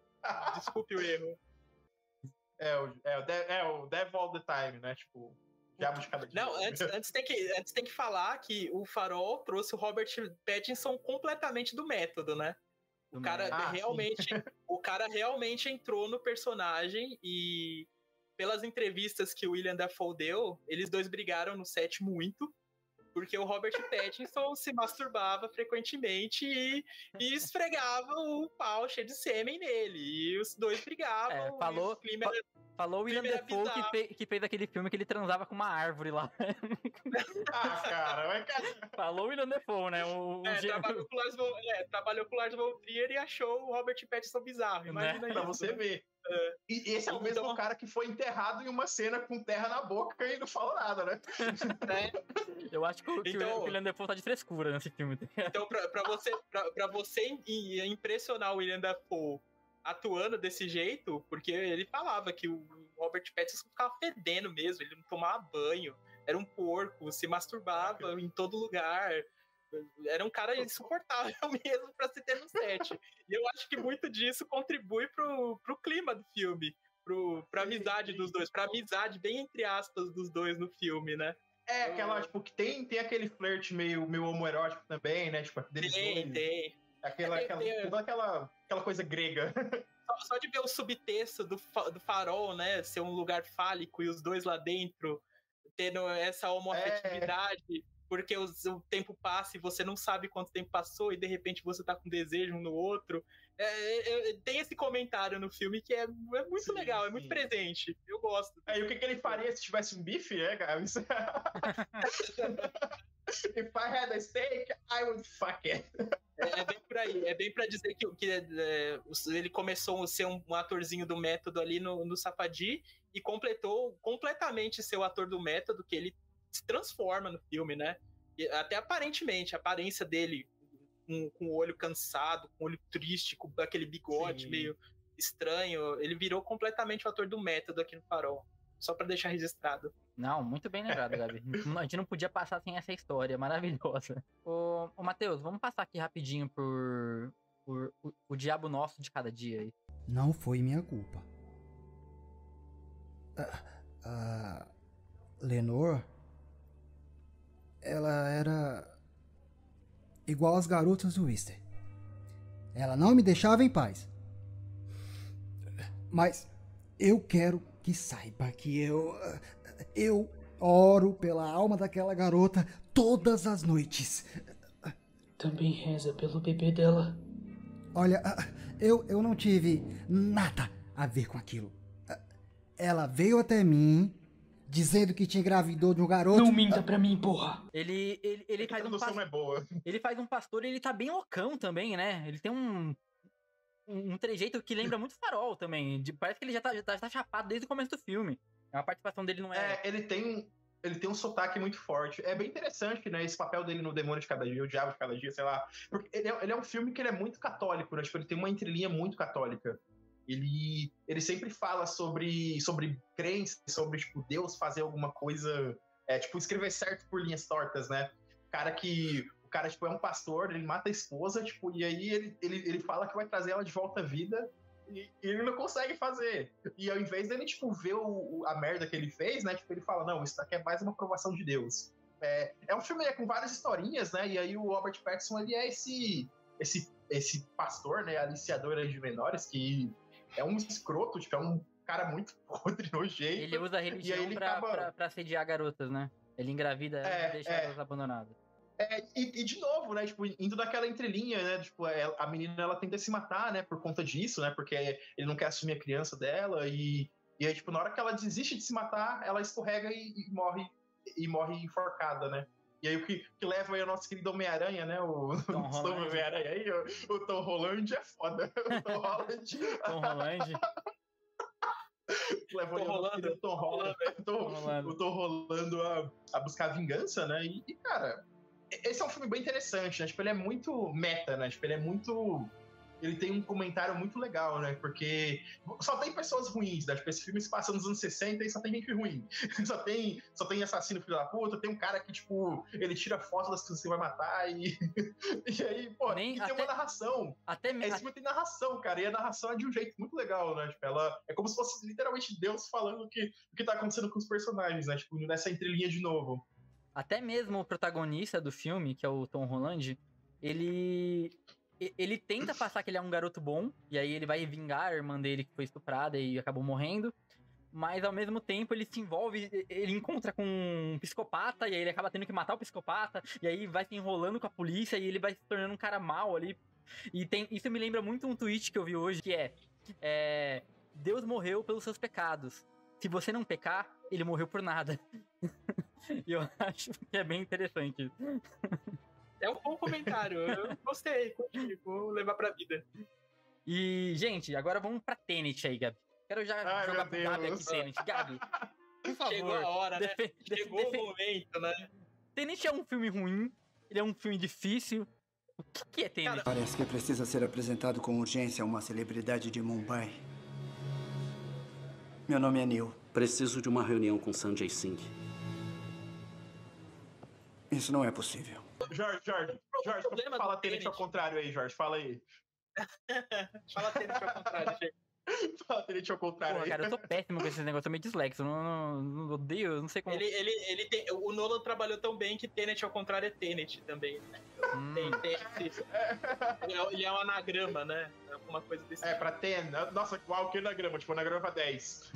Desculpe o erro. É o Devil All the Time, né? Tipo, Diabo de Cada Dia. Não, antes tem que falar que o Farol trouxe o Robert Pattinson completamente do método, né? O cara realmente entrou no personagem e pelas entrevistas que o William Dafoe deu, eles dois brigaram no set muito, porque o Robert Pattinson se masturbava frequentemente e esfregava o pau cheio de sêmen nele. E os dois brigavam. Falou o William Dafoe que fez aquele filme que ele transava com uma árvore lá. Cara. Falou o William Dafoe, né? Trabalhou com o Lars von Trier e achou o Robert Pattinson bizarro. Imagina isso. Pra você ver. E esse é o mesmo cara que foi enterrado em uma cena com terra na boca e não falou nada, né? Eu acho que o William Dafoe tá de frescura nesse filme. Então, pra você impressionar o William Dafoe atuando desse jeito, porque ele falava que o Robert Pattinson ficava fedendo mesmo, ele não tomava banho, era um porco, se masturbava em todo lugar. Era um cara insuportável mesmo pra se ter no set. E eu acho que muito disso contribui pro clima do filme, pra amizade dos dois, pra amizade, bem entre aspas, dos dois no filme, né? Aquela, tipo, que tem aquele flerte meio homoerótico também, né? Tipo, tem. Aquela coisa grega. Só de ver o subtexto do Farol, né? Ser um lugar fálico e os dois lá dentro tendo essa homoafetividade. Porque o tempo passa e você não sabe quanto tempo passou e de repente você tá com desejo um no outro. Tem esse comentário no filme que é muito legal, é muito presente. Eu gosto. E o que ele faria se tivesse um bife, Gabi? If I had a steak, I would fuck it. É bem por aí. É bem pra dizer que ele começou a ser um atorzinho do método ali no Safadi e completou completamente ser o ator do método, que ele se transforma no filme, né? E até aparentemente, a aparência dele com o olho cansado, com o olho triste, com aquele bigode meio estranho, ele virou completamente o ator do método aqui no Farol. Só pra deixar registrado. Não, muito bem lembrado, Gabi. A gente não podia passar sem essa história maravilhosa. Ô Matheus, vamos passar aqui rapidinho por o Diabo Nosso de Cada Dia aí. Não foi minha culpa. Lenore, ela era igual às garotas do Wister. Ela não me deixava em paz. Mas eu quero que saiba que eu oro pela alma daquela garota todas as noites. Também reza pelo bebê dela. Olha, eu não tive nada a ver com aquilo. Ela veio até mim dizendo que te engravidou de um garoto. Não minta pra mim, porra. Ele faz um pastor. É boa. Ele faz um pastor e ele tá bem loucão também, né? Ele tem um trejeito que lembra muito Farol também. Parece que ele já tá chapado desde o começo do filme. A participação dele não é... Ele tem um sotaque muito forte. É bem interessante, né? Esse papel dele no Demônio de Cada Dia, o Diabo de Cada Dia, sei lá. Porque ele é um filme que ele é muito católico, né? Tipo, ele tem uma entrelinha muito católica. Ele sempre fala sobre crença, sobre, tipo, Deus fazer alguma coisa... tipo, escrever certo por linhas tortas, né? O cara, tipo, é um pastor, ele mata a esposa, tipo, e aí ele fala que vai trazer ela de volta à vida e ele não consegue fazer. E ao invés dele, tipo, ver a merda que ele fez, né? Tipo, ele fala, não, isso daqui é mais uma aprovação de Deus. É um filme com várias historinhas, né? E aí o Robert Pattinson, ele é esse pastor, né? Aliciador de menores, que é um escroto, tipo, é um cara muito podre, nojento. Ele usa a religião pra assediar garotas, né? Ele engravida e deixa elas abandonadas. E de novo, né, tipo, indo daquela entrelinha, né, tipo, a menina, ela tenta se matar, né, por conta disso, né, porque ele não quer assumir a criança dela, e aí, tipo, na hora que ela desiste de se matar, ela escorrega e morre enforcada, né. E aí o que leva aí o nosso querido Homem-Aranha, né, o Homem-Aranha aí, o Tom Holland é foda. Tom Holland. Levou o Tom Holland a buscar vingança, né, e cara... Esse é um filme bem interessante, né? Tipo, ele é muito meta, né? Tipo, ele é muito... ele tem um comentário muito legal, né? Porque só tem pessoas ruins, né? Tipo, esse filme se passa nos anos 60 e só tem gente ruim. Só tem assassino filho da puta, tem um cara que, tipo, ele tira foto das pessoas que você vai matar e aí, pô, e tem uma narração. Esse filme tem narração, cara, e a narração é de um jeito muito legal, né? Tipo, ela é como se fosse literalmente Deus falando o que tá acontecendo com os personagens, né? Tipo, nessa entrelinha de novo. Até mesmo o protagonista do filme, que é o Tom Holland, ele tenta passar que ele é um garoto bom, e aí ele vai vingar a irmã dele que foi estuprada e acabou morrendo, mas ao mesmo tempo ele se envolve, ele encontra com um psicopata, e aí ele acaba tendo que matar o psicopata, e aí vai se enrolando com a polícia, e ele vai se tornando um cara mau ali. E isso me lembra muito um tweet que eu vi hoje, que é Deus morreu pelos seus pecados. Se você não pecar, ele morreu por nada. E eu acho que é bem interessante. É um bom comentário. Eu gostei. Vou levar pra vida. E, gente, agora vamos pra Tenet aí, Gabi. Quero já jogar pro Gabi aqui, Tenet. Gabi, por favor. Chegou a hora, né? Chegou o momento, né? Tenet é um filme ruim. Ele é um filme difícil. O que é Tenet? Parece que precisa ser apresentado com urgência a uma celebridade de Mumbai. Meu nome é Neil. Preciso de uma reunião com Sanjay Singh. Isso não é possível. Jorge, fala Tenet ao contrário aí, Jorge. Fala aí. Fala Tenet ao contrário, gente. Fala Tenet ao contrário. Pô, cara, eu tô péssimo com esse negócio, eu tô meio dislexo. Não odeio, não sei como. O Nolan trabalhou tão bem que Tenet ao contrário é Tenet também. Ele é um anagrama, né? Alguma coisa desse tipo. Pra Ten. Nossa, qual que anagrama? Tipo, anagrama pra 10.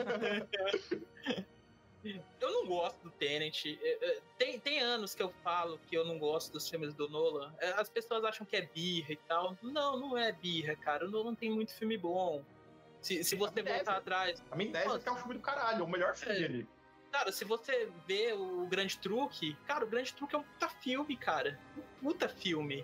Eu não gosto do Tenet. Tem anos que eu falo que eu não gosto dos filmes do Nolan. As pessoas acham que é birra e tal. Não é birra, cara. O Nolan tem muito filme bom. Se você voltar atrás... A minha ideia é que é um filme do caralho, o melhor filme dele. Cara, se você vê o Grande Truque... Cara, o Grande Truque é um puta filme, cara. Um puta filme.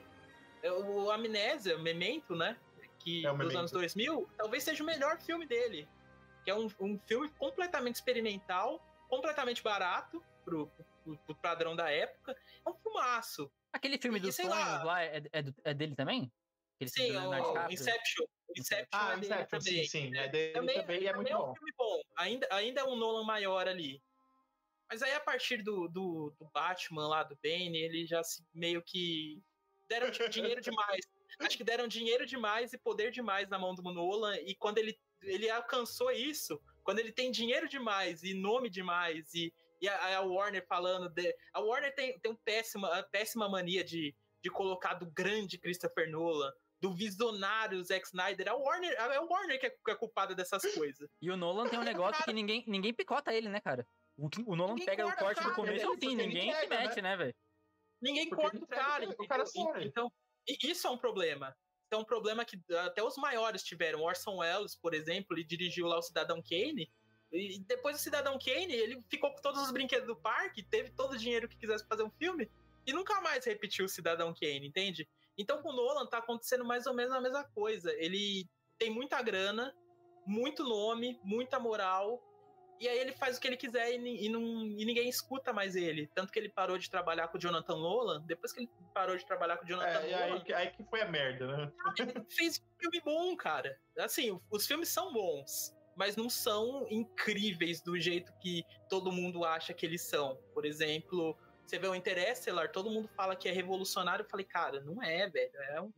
O Amnésia, Memento, né? Dos anos 2000, talvez seja o melhor filme dele. Que é um filme completamente experimental, completamente barato pro padrão da época. É um filmaço. Aquele filme dos sonhos lá é dele também? Sim, o Inception. Inception é dele também. Sim. É dele também e é muito bom. Um filme bom. Ainda é um Nolan maior ali. Mas aí, a partir do Batman lá, do Bane, ele já meio que deram dinheiro demais. Acho que deram dinheiro demais e poder demais na mão do Nolan. E quando ele alcançou isso, quando ele tem dinheiro demais e nome demais, e a Warner falando... A Warner tem a péssima mania de colocar do grande Christopher Nolan, do visionário Zack Snyder. É a Warner que é culpada dessas coisas. E o Nolan tem um negócio que ninguém picota ele, né, cara? O Nolan pega o corte do começo ao fim, ninguém se mete, né, velho? Ninguém corta o cara. O cara some. Então, isso é um problema. É um problema que até os maiores tiveram. Orson Welles, por exemplo, ele dirigiu lá o Cidadão Kane. E depois do Cidadão Kane, ele ficou com todos os brinquedos do parque, teve todo o dinheiro que quisesse fazer um filme, e nunca mais repetiu o Cidadão Kane, entende? Então com o Nolan tá acontecendo mais ou menos a mesma coisa. Ele tem muita grana, muito nome, muita moral, e aí ele faz o que ele quiser e ninguém escuta mais ele. Tanto que ele parou de trabalhar com o Jonathan Nolan. Depois que ele parou de trabalhar com o Jonathan Nolan... Aí que foi a merda, né? Ele fez um filme bom, cara. Assim, os filmes são bons, mas não são incríveis do jeito que todo mundo acha que eles são. Por exemplo, você vê o Interestelar, todo mundo fala que é revolucionário. Eu falei, cara, não é, velho.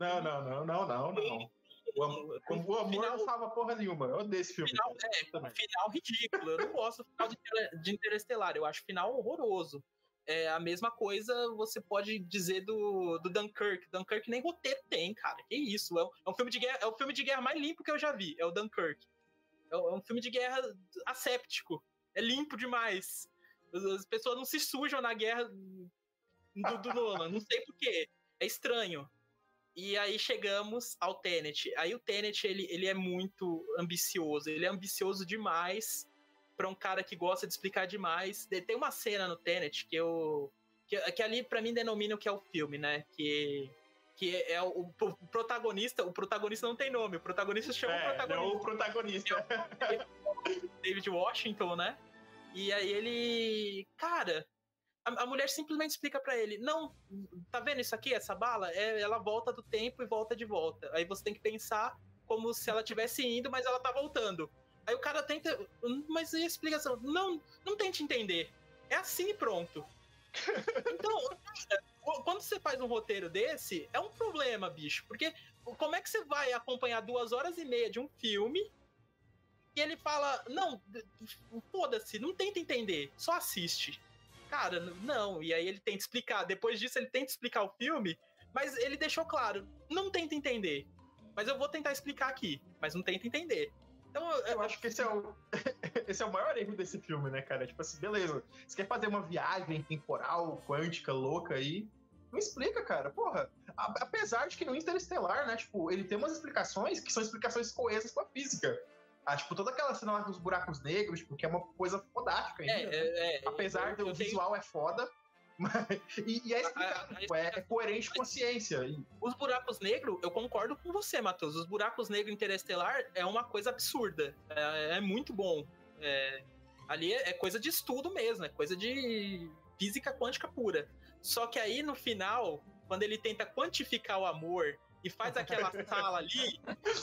Não. O amor não salva porra nenhuma. Eu odeio esse filme. Final ridículo. Eu não gosto do final de Interestelar. Eu acho o final horroroso. É a mesma coisa você pode dizer do Dunkirk. Dunkirk nem roteiro tem, cara. Que isso? É um filme de guerra, é o filme de guerra mais limpo que eu já vi. É o Dunkirk. É um filme de guerra asséptico. É limpo demais. As pessoas não se sujam na guerra do Nolan. Não sei porquê. É estranho. E aí chegamos ao Tenet. Aí o Tenet, ele é muito ambicioso. Ele é ambicioso demais pra um cara que gosta de explicar demais. Tem uma cena no Tenet que ali pra mim denomina o que é o filme, né? Que é o protagonista. O protagonista não tem nome. O protagonista se chama protagonista. É o protagonista. David Washington, né? E aí ele... Cara... A mulher simplesmente explica pra ele, não, tá vendo isso aqui, essa bala? Ela volta do tempo e volta de volta. Aí você tem que pensar como se ela estivesse indo, mas ela tá voltando. Aí o cara tenta, mas e a explicação? Não tente entender. É assim e pronto. Então, quando você faz um roteiro desse, é um problema, bicho. Porque como é que você vai acompanhar 2h30 de um filme e ele fala, não, foda-se, não tenta entender, só assiste. Cara, não. E aí ele tenta explicar. Depois disso, ele tenta explicar o filme, mas ele deixou claro, não tenta entender. Mas eu vou tentar explicar aqui, mas não tenta entender. Então, eu acho que esse é o maior erro desse filme, né, cara? Tipo assim, beleza, você quer fazer uma viagem temporal, quântica, louca aí, não explica, cara, porra. Apesar de que no Interestelar, né, tipo, ele tem umas explicações que são explicações coesas com a física. Tipo, toda aquela cena lá dos buracos negros, tipo, que é uma coisa fodástica ainda. Apesar do visual é foda, e é explicado, é coerente com a ciência. Os buracos negros, eu concordo com você, Matheus. Os buracos negros Interestelar é uma coisa absurda. É muito bom. Ali é coisa de estudo mesmo, é coisa de física quântica pura. Só que aí, no final, quando ele tenta quantificar o amor e faz aquela sala ali,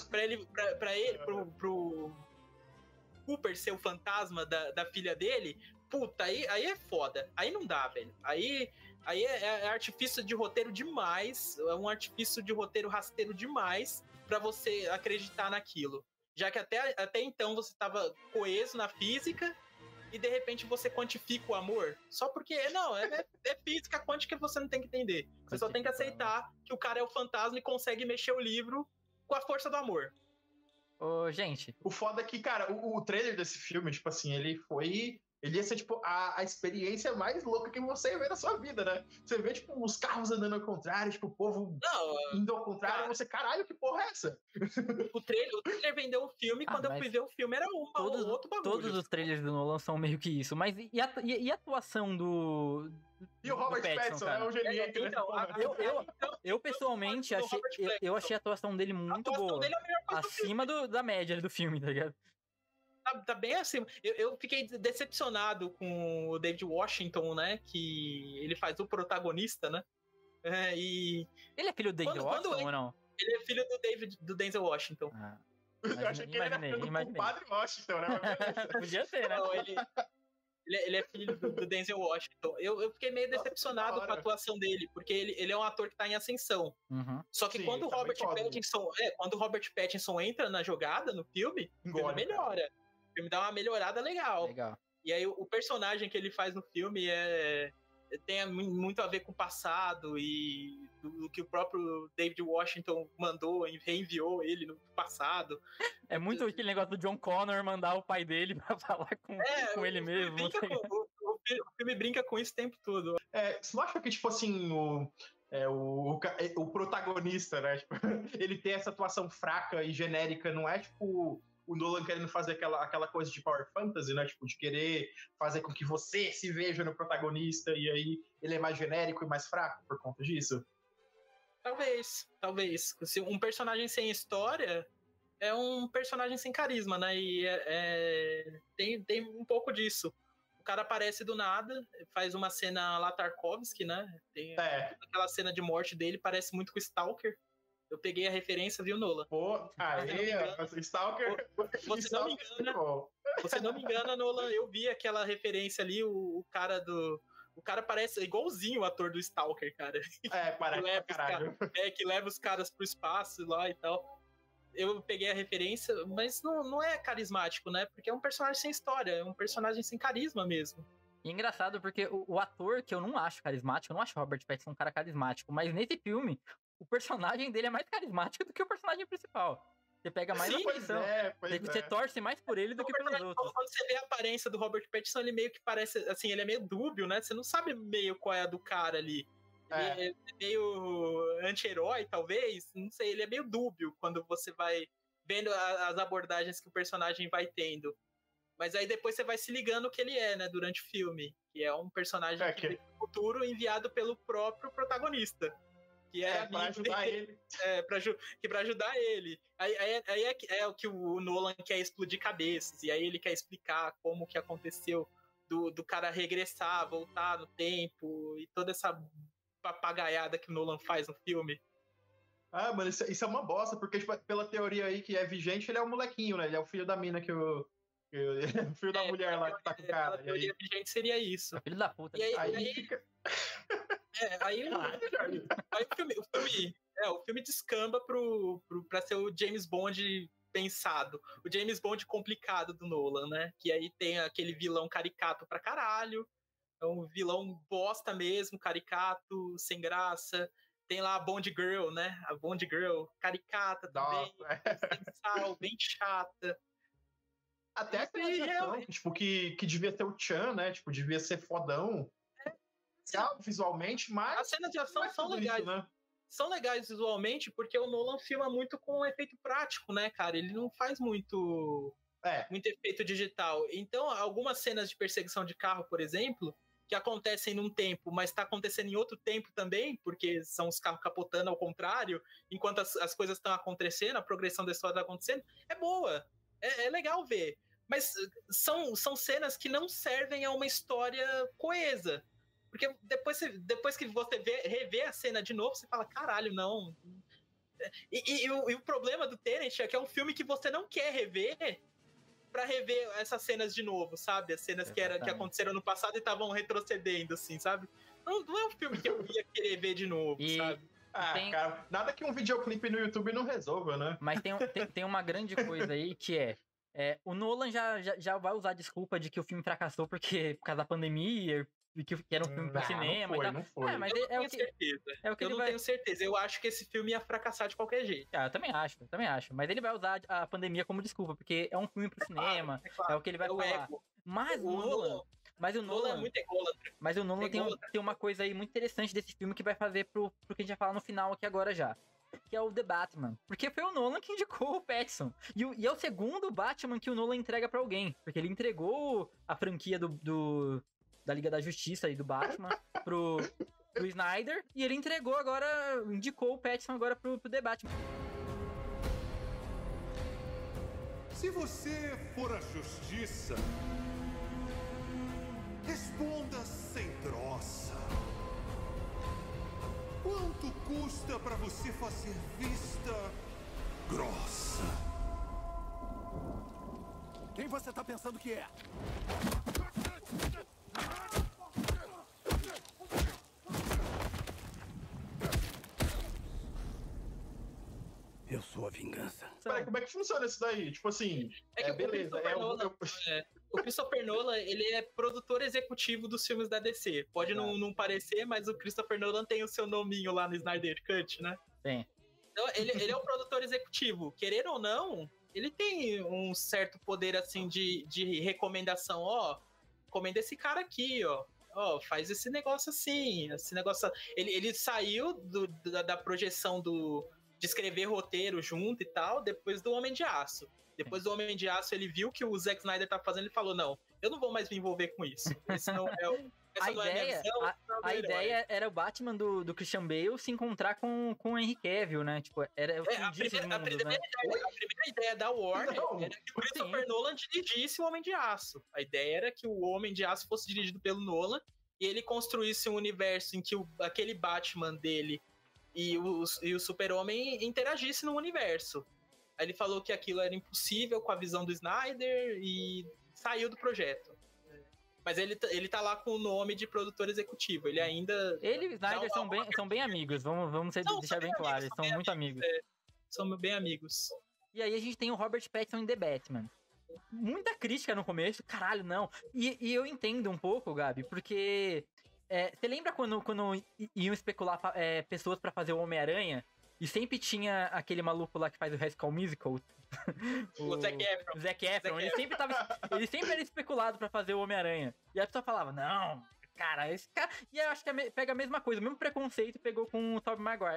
pro Cooper ser o fantasma da filha dele, puta, aí é foda. Aí não dá, velho. Aí é artifício de roteiro demais. É um artifício de roteiro rasteiro demais pra você acreditar naquilo. Já que até então você tava coeso na física e de repente você quantifica o amor. Só porque, não, é física quântica que você não tem que entender. Você só tem que aceitar que o cara é o fantasma e consegue mexer o livro com a força do amor. Ô, gente. O foda é que, cara, o trailer desse filme, tipo assim, ele ia ser, tipo, a experiência mais louca que você ia ver na sua vida, né? Você vê, tipo, os carros andando ao contrário, tipo, o povo indo ao contrário, cara, e você, caralho, que porra é essa? O trailer vendeu o filme, quando eu fui ver o filme era outro bagulho. Todos os trailers do Nolan são meio que isso, mas e a atuação do... E o Robert Pattinson, é um genial. Eu pessoalmente achei a atuação dele muito boa. Dele é acima da média do filme, tá ligado? Tá bem acima. Eu fiquei decepcionado com o David Washington, né? Que ele faz o protagonista, né? Ele é filho do David Washington ou não? Ele é filho do Denzel Washington. Eu achei que ele era filho do Padre Washington, né? Podia ser, né? Não, ele é filho do Denzel Washington. Eu fiquei meio decepcionado com a atuação dele, porque ele é um ator que tá em ascensão. Uhum. Só que quando o Robert Pattinson entra na jogada, no filme, o filme melhora. O filme dá uma melhorada legal. E aí o personagem que ele faz no filme tem muito a ver com o passado e do que o próprio David Washington mandou e reenviou ele no passado. É muito aquele negócio do John Connor mandar o pai dele pra falar com ele mesmo. O filme brinca com isso o tempo todo. Você não acha que, tipo assim, o protagonista, né? Tipo, ele tem essa atuação fraca e genérica, não é tipo o Nolan querendo fazer aquela coisa de power fantasy, né? Tipo, de querer fazer com que você se veja no protagonista e aí ele é mais genérico e mais fraco por conta disso? Talvez. Se um personagem sem história é um personagem sem carisma, né? E tem um pouco disso. O cara aparece do nada, faz uma cena lá Tarkovsky, né? Tem aquela cena de morte dele, parece muito com o Stalker. Eu peguei a referência, viu, Nolan? Stalker. Você não me engana, Nolan. Eu vi aquela referência ali, o cara parece igualzinho o ator do Stalker, cara. Parece pra caralho. Que leva os caras pro espaço lá e tal. Eu peguei a referência, mas não é carismático, né? Porque é um personagem sem história, é um personagem sem carisma mesmo. E engraçado porque o ator, que eu não acho carismático, eu não acho o Robert Pattinson um cara carismático, mas nesse filme, o personagem dele é mais carismático do que o personagem principal. Você pega mais atenção. Você torce mais por ele do que pelos outros. Quando você vê a aparência do Robert Pattinson, ele meio que parece, assim, ele é meio dúbio, né? Você não sabe meio qual é a do cara ali. Ele é meio anti-herói, talvez. Não sei, ele é meio dúbio quando você vai vendo as abordagens que o personagem vai tendo. Mas aí depois você vai se ligando que ele é, né, durante o filme. Que é um personagem que vem do futuro enviado pelo próprio protagonista. Que era pra ajudar ele. Pra ajudar ele. Aí é o que o Nolan quer explodir cabeças. E aí ele quer explicar como que aconteceu do cara regressar, voltar no tempo e toda essa papagaiada que o Nolan faz no filme. Ah, mano, isso é uma bosta, porque tipo, pela teoria aí que é vigente, ele é o molequinho, né? Ele é o filho da mina o filho da mulher lá que tá com o cara. A teoria vigente seria isso. Filho da puta. E aí fica... aí o filme descamba pra ser o James Bond pensado. O James Bond complicado do Nolan, né? Que aí tem aquele vilão caricato pra caralho. É um vilão bosta mesmo, caricato, sem graça. Tem lá a Bond Girl, né? A Bond Girl caricata também, sem sal, bem chata. Até a cena de ação, tipo, que devia ser o Chan, né? Tipo, devia ser fodão. Visualmente, mas... As cenas de ação são legais. Isso, né? São legais visualmente, porque o Nolan filma muito com efeito prático, né, cara? Ele não faz muito efeito digital. Então, algumas cenas de perseguição de carro, por exemplo, que acontecem num tempo, mas está acontecendo em outro tempo também, porque são os carros capotando ao contrário, enquanto as coisas estão acontecendo, a progressão da história está acontecendo, é boa, é legal ver. Mas são cenas que não servem a uma história coesa. Porque depois que você revê a cena de novo, você fala, caralho, não. E o problema do Tenet é que é um filme que você não quer rever pra rever essas cenas de novo, sabe? As cenas que aconteceram no passado e estavam retrocedendo, assim, sabe? Não é um filme que eu ia querer ver de novo, sabe? Cara, nada que um videoclipe no YouTube não resolva, né? Mas tem uma grande coisa aí que o Nolan já vai usar a desculpa de que o filme fracassou por causa da pandemia, que era um filme pro cinema. Não foi. Mas eu não tenho certeza. Eu não tenho certeza. Eu acho que esse filme ia fracassar de qualquer jeito. Eu também acho. Mas ele vai usar a pandemia como desculpa, porque é um filme pro cinema, é o que ele vai falar. Mas o Nolan é muito ególatra. Mas o Nolan tem uma coisa aí muito interessante desse filme que vai fazer pro que a gente vai falar no final aqui agora já. Que é o The Batman. Porque foi o Nolan que indicou o Pattinson. E é o segundo Batman que o Nolan entrega pra alguém. Porque ele entregou a franquia da Liga da Justiça e do Batman pro Snyder. E ele indicou o Pattinson agora pro The Batman. Se você for a justiça, responda sem troça. Quanto custa pra você fazer vista grossa? Quem você tá pensando que é? Eu sou a vingança. Peraí, como é que funciona isso daí? Tipo assim, beleza. O Christopher Nolan, ele é produtor executivo dos filmes da DC. Pode não parecer, mas o Christopher Nolan tem o seu nominho lá no Snyder Cut, né? Tem. Então, ele é o produtor executivo. Querendo ou não, ele tem um certo poder, assim, de recomendação. Recomenda esse cara aqui, faz esse negócio assim, esse negócio... Ele saiu da projeção de escrever roteiro junto e tal, depois do Homem de Aço. Depois do Homem de Aço, ele viu que o Zack Snyder tá fazendo, ele falou, não, eu não vou mais me envolver com isso. Esse não é a ideia era o Batman do Christian Bale se encontrar com o Henry Cavill, né? Tipo, a primeira ideia da Warner era que o Christopher Nolan dirigisse o Homem de Aço. A ideia era que o Homem de Aço fosse dirigido pelo Nolan e ele construísse um universo em que aquele Batman dele e o Super-Homem interagissem no universo. Aí ele falou que aquilo era impossível com a visão do Snyder e saiu do projeto. Mas ele tá lá com o nome de produtor executivo. Ele ainda... Ele e o Snyder são bem amigos. Vamos deixar bem claro. Eles são muito amigos. São bem amigos. E aí a gente tem o Robert Pattinson em The Batman. Muita crítica no começo. Caralho, não. E eu entendo um pouco, Gabi, porque... Você lembra quando iam especular pessoas pra fazer o Homem-Aranha? E sempre tinha aquele maluco lá que faz o High School Musical. O Zac Efron. Ele sempre era especulado pra fazer o Homem-Aranha. E a pessoa falava, não, cara, esse cara... E eu acho que pega a mesma coisa. O mesmo preconceito pegou com o Tobey Maguire.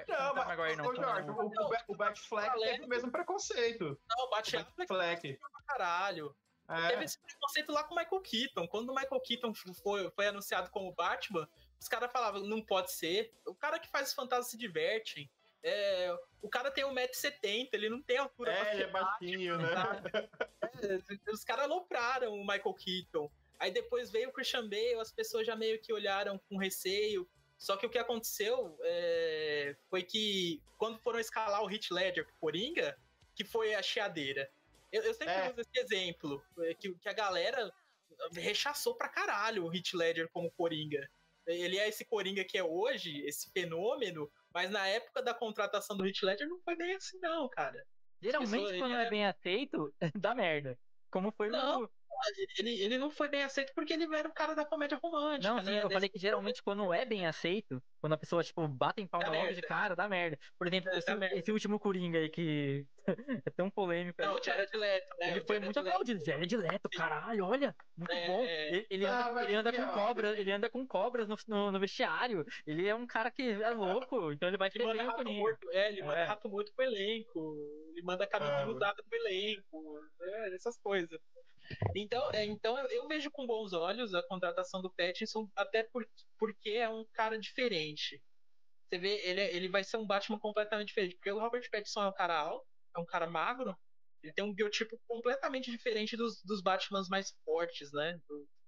O Batfleck teve o mesmo preconceito. Não, o Batfleck pra caralho. Teve esse preconceito lá com o Michael Keaton. Quando o Michael Keaton foi anunciado como Batman, os caras falavam, não pode ser. O cara que faz os fantasmas se divertem. O cara tem 1,70m, ele não tem altura pra ele é baixinho, né? Os caras alopraram o Michael Keaton. Aí depois veio o Christian Bale, as pessoas já meio que olharam com receio. Só que o que aconteceu foi que quando foram escalar o Heath Ledger pro Coringa, que foi a chiadeira. Eu sempre uso esse exemplo, que a galera rechaçou pra caralho o Heath Ledger como Coringa. Ele é esse Coringa que é hoje, esse fenômeno, mas na época da contratação do Heath Ledger não foi bem assim não, cara. Geralmente quando é bem aceito, dá merda. Como foi no... Ele não foi bem aceito porque ele era o cara da comédia romântica. Não, sim, né? eu falei que geralmente quando é bem aceito, quando a pessoa, tipo, bate em palma logo de cara, dá merda. Por exemplo, esse último Coringa aí que é tão polêmico. Não, o Jared Leto, né? Ele foi muito aplaudido. Jared Leto, caralho, olha, muito bom. Ele anda com cobras, ele anda com cobras no vestiário. Ele é um cara que é louco, então ele vai ter bem o Coringa. Ele manda rato morto pro elenco, ele manda camisinha usada pro elenco, essas coisas. Então eu vejo com bons olhos a contratação do Pattinson, até porque é um cara diferente. Você vê, ele vai ser um Batman completamente diferente, porque o Robert Pattinson é um cara alto, é um cara magro, ele tem um biotipo completamente diferente dos Batmans mais fortes, né?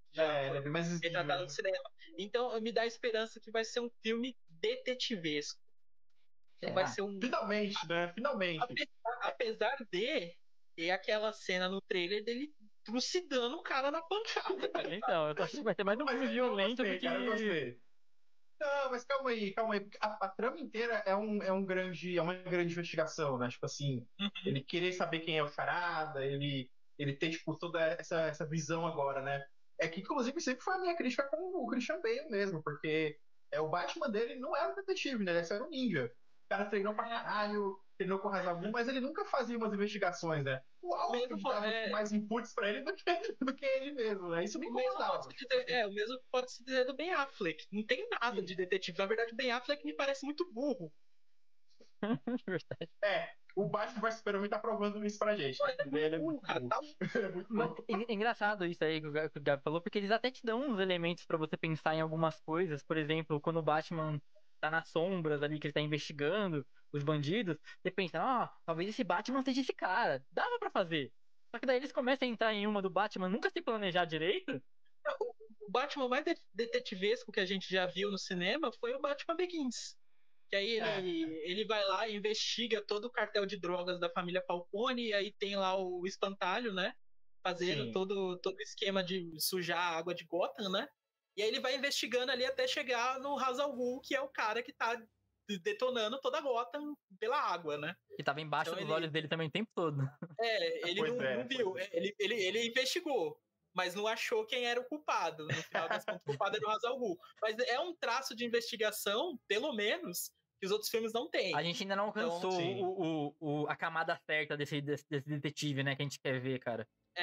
Retratado no cinema. Então me dá esperança que vai ser um filme detetivesco. Vai ser um... Finalmente, né? Finalmente. Apesar de ter aquela cena no trailer dele trucidando o cara na pancada. Então, eu tô achando que vai ter mais um filme violento do que... Cara, eu gostei. Não, mas calma aí. Porque a trama inteira é uma grande investigação, né? Tipo assim, ele querer saber quem é o charada, ele ter, tipo, toda essa visão agora, né? É que, inclusive, sempre foi a minha crítica com o Christian Bale mesmo, porque o Batman dele não era um detetive, né? Ele era um ninja. O cara treinou pra caralho, treinou com o Ra's al Ghul, mas ele nunca fazia umas investigações, né? O Alfred dava mais inputs pra ele do que ele mesmo, né? Isso me incomodava. O mesmo pode se dizer do Ben Affleck. Não tem nada de detetive. Na verdade, o Ben Affleck me parece muito burro. O Batman vs Superman tá provando isso pra gente. Ele é muito burro. É engraçado isso aí que o Gabi falou, porque eles até te dão uns elementos pra você pensar em algumas coisas. Por exemplo, quando o Batman tá nas sombras ali, que ele tá investigando os bandidos, você pensa, talvez esse Batman seja esse cara. Dava pra fazer. Só que daí eles começam a entrar em uma do Batman nunca se planejar direito. O Batman mais detetivesco que a gente já viu no cinema foi o Batman Begins. Que aí ele vai lá e investiga todo o cartel de drogas da família Falcone, e aí tem lá o Espantalho, né? Fazendo todo o esquema de sujar a água de Gotham, né? E aí ele vai investigando ali até chegar no Ra's al Ghul, que é o cara que tá detonando toda a Gotham pela água, né? Que tava embaixo dos olhos dele também o tempo todo. Ele não viu. Ele investigou, mas não achou quem era o culpado. No final das contas, o culpado era o Ra's al Ghul. Mas é um traço de investigação, pelo menos, que os outros filmes não têm. A gente ainda não alcançou a camada certa desse detetive, né? Que a gente quer ver, cara.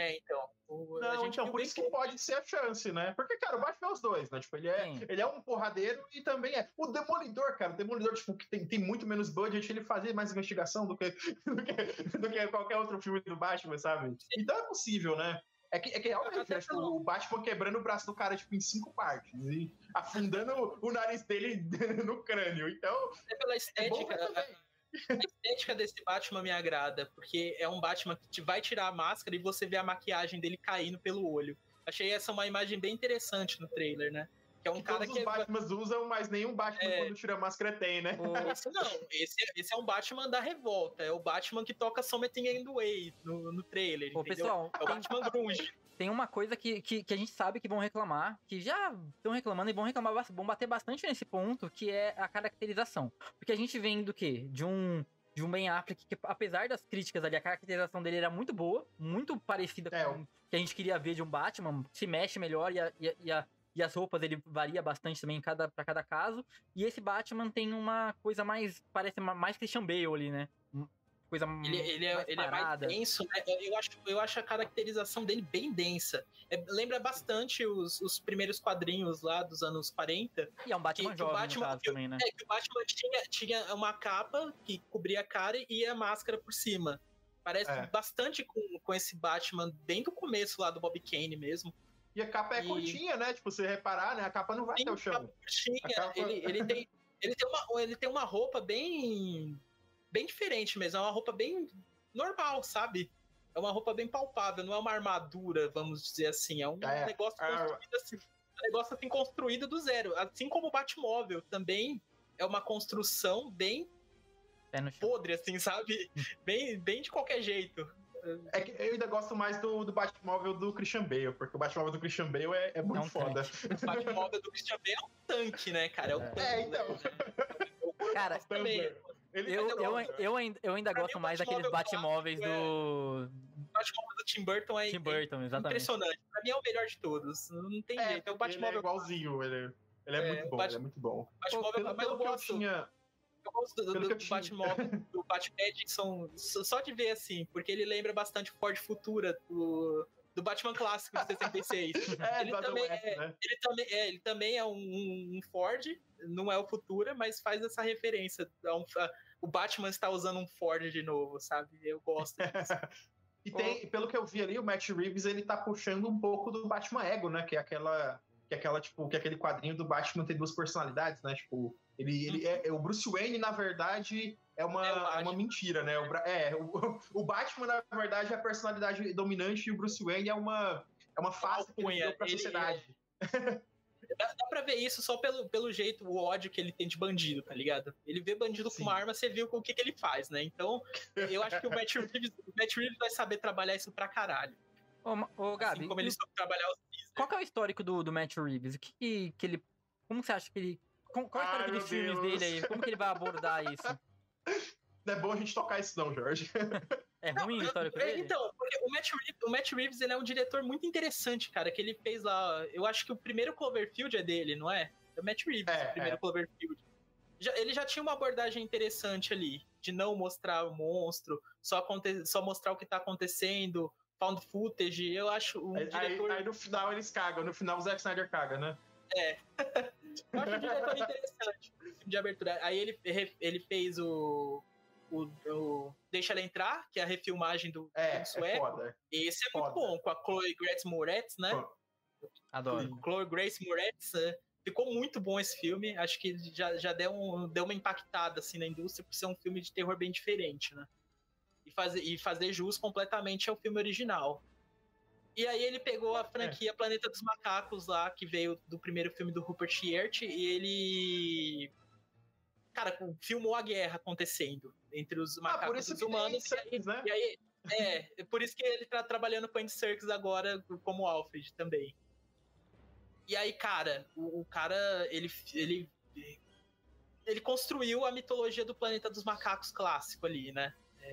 Por isso que pode ser a chance, né? Porque, cara, o Batman é os dois, né? Tipo, ele é um porradeiro e também é. O Demolidor, cara, tipo, que tem muito menos budget, ele fazia mais investigação do que qualquer outro filme do Batman, sabe? Então é possível, né? É que realmente, né, tipo, o Batman quebrando o braço do cara, tipo, em 5 partes e afundando o nariz dele no crânio. Então, pela estética, a estética desse Batman me agrada, porque é um Batman que vai tirar a máscara e você vê a maquiagem dele caindo pelo olho. Achei essa uma imagem bem interessante no trailer, né? Que é um cara todos os Batmans usam, mas nenhum Batman quando tira a máscara tem, né? Esse não, esse é um Batman da revolta, é o Batman que toca Something in the Way no trailer, entendeu? Pessoal, é o Batman grunge. Tem uma coisa que a gente sabe que vão reclamar, que já estão reclamando e vão bater bastante nesse ponto, que é a caracterização. Porque a gente vem do quê? De um Ben Affleck que, apesar das críticas ali, a caracterização dele era muito boa, muito parecida com o que a gente queria ver de um Batman, se mexe melhor e as roupas ele varia bastante também pra cada caso. E esse Batman tem uma coisa mais, parece mais Christian Bale ali, né? Coisa ele é mais denso, né? Eu acho a caracterização dele bem densa. Lembra bastante os primeiros quadrinhos lá dos anos 40. E é um Batman jovem, no caso, também, né? Que o Batman tinha uma capa que cobria a cara e a máscara por cima. Parece bastante com esse Batman bem do começo lá do Bob Kane mesmo. E a capa é curtinha, né? Tipo, você reparar, né? A capa não vai até o chão. Ele tem uma roupa bem diferente mesmo, é uma roupa bem normal, sabe? É uma roupa bem palpável, não é uma armadura, vamos dizer assim. É um negócio construído assim. Um negócio assim, construído do zero. Assim como o Batmóvel também é uma construção bem podre, assim, sabe? bem de qualquer jeito. É que eu ainda gosto mais do Batmóvel do Christian Bale, porque o Batmóvel do Christian Bale é muito foda. O Batmóvel do Christian Bale é um tanque, né, cara? É um tanque. Então. Cara, eu ainda gosto mais daqueles Batmóveis do... O Batmóvel do Tim Burton é exatamente. Impressionante. Pra mim é o melhor de todos. Não tem jeito. É o Batmóvel. Ele é igualzinho, ele é muito bom, ele é muito bom. Batmóvel, mas eu gosto. Eu gosto do Batmóvel, do Batmedic, só de ver assim, porque ele lembra bastante Ford Futura, do Batman clássico de 66. Ele também é um Ford, não é o Futura, mas faz essa referência. O Batman está usando um Ford de novo, sabe? Eu gosto disso. E tem, pelo que eu vi ali, o Matt Reeves, ele tá puxando um pouco do Batman Ego, né? Que é aquele quadrinho do Batman tem duas personalidades, né? Tipo, o Bruce Wayne, na verdade, é uma mentira, né? O Batman, na verdade, é a personalidade dominante e o Bruce Wayne é uma face que ele deu pra sociedade. Dá pra ver isso só pelo jeito, o ódio que ele tem de bandido, tá ligado? Ele vê bandido com uma arma, você viu com o que ele faz, né? Então, eu acho que o Matt Reeves vai saber trabalhar isso pra caralho. Ô Gabi, assim como ele soube trabalhar os Teaser. Qual que é o histórico do Matt Reeves? O que ele... Como você acha que ele... Qual é o histórico dos filmes dele aí? Como que ele vai abordar isso? Não é bom a gente tocar isso não, Jorge. É ruim o histórico dele? Então, porque o Matt Reeves, ele é um diretor muito interessante, cara, que ele fez lá... Eu acho que o primeiro Cloverfield é dele, não é? É o Matt Reeves, o primeiro Cloverfield. Ele já tinha uma abordagem interessante ali, de não mostrar o monstro, só mostrar o que tá acontecendo, found footage. Eu acho o diretor... Aí no final eles cagam, no final o Zack Snyder caga, né? Eu acho o diretor interessante, o filme de abertura. Aí ele fez o Deixa Ela Entrar, que é a refilmagem do sueco. Foda. Esse é muito bom, com a Chloe Grace Moretz, né? Adoro. Chloe Grace Moretz. Ficou muito bom esse filme. Acho que já deu uma impactada assim, na indústria por ser um filme de terror bem diferente, né? E fazer jus completamente ao filme original. E aí ele pegou a franquia Planeta dos Macacos lá, que veio do primeiro filme do Rupert Everett, e ele... Cara, filmou a guerra acontecendo entre os macacos e os humanos. E aí, por isso que ele tá trabalhando com Andy Serkis agora como Alfred também. E aí, cara, o cara, ele construiu a mitologia do Planeta dos Macacos clássico ali, né?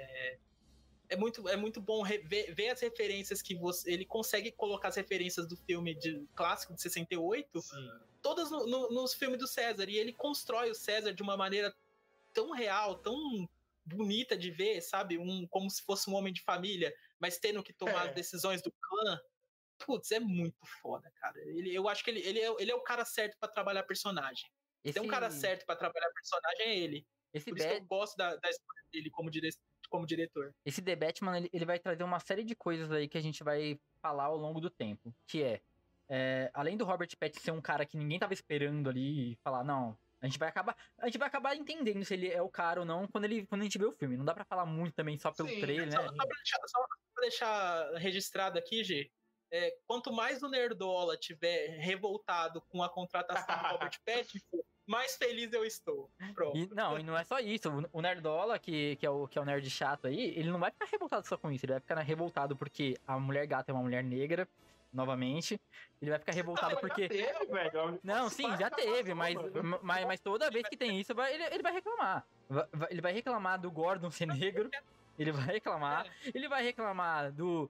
É muito bom ver as referências que ele consegue colocar as referências do filme clássico de 68, todas nos filmes do César, e ele constrói o César de uma maneira tão real, tão bonita de ver, sabe? Como se fosse um homem de família, mas tendo que tomar decisões do clã. Putz, é muito foda, cara. Eu acho que ele é o cara certo pra trabalhar personagem. Se tem um cara certo pra trabalhar personagem, é ele. Por isso que eu gosto da escolha dele como diretor. Esse The Batman, ele vai trazer uma série de coisas aí que a gente vai falar ao longo do tempo. Que além do Robert Pattinson ser um cara que ninguém tava esperando ali e falar, não, a gente vai acabar entendendo se ele é o cara ou não quando a gente vê o filme. Não dá pra falar muito também só pelo trailer, né? Só pra deixar registrado aqui, G, quanto mais o Nerdola tiver revoltado com a contratação do Robert Pattinson, mais feliz eu estou. Pronto. E não é só isso. O Nerdola, que é o nerd chato aí, ele não vai ficar revoltado só com isso. Ele vai ficar revoltado porque a mulher gata é uma mulher negra, novamente. Ele vai ficar revoltado porque... Já teve, velho. Não, sim, já teve, mas toda vez que tem isso, ele vai reclamar. Ele vai reclamar do Gordon ser negro. Ele vai reclamar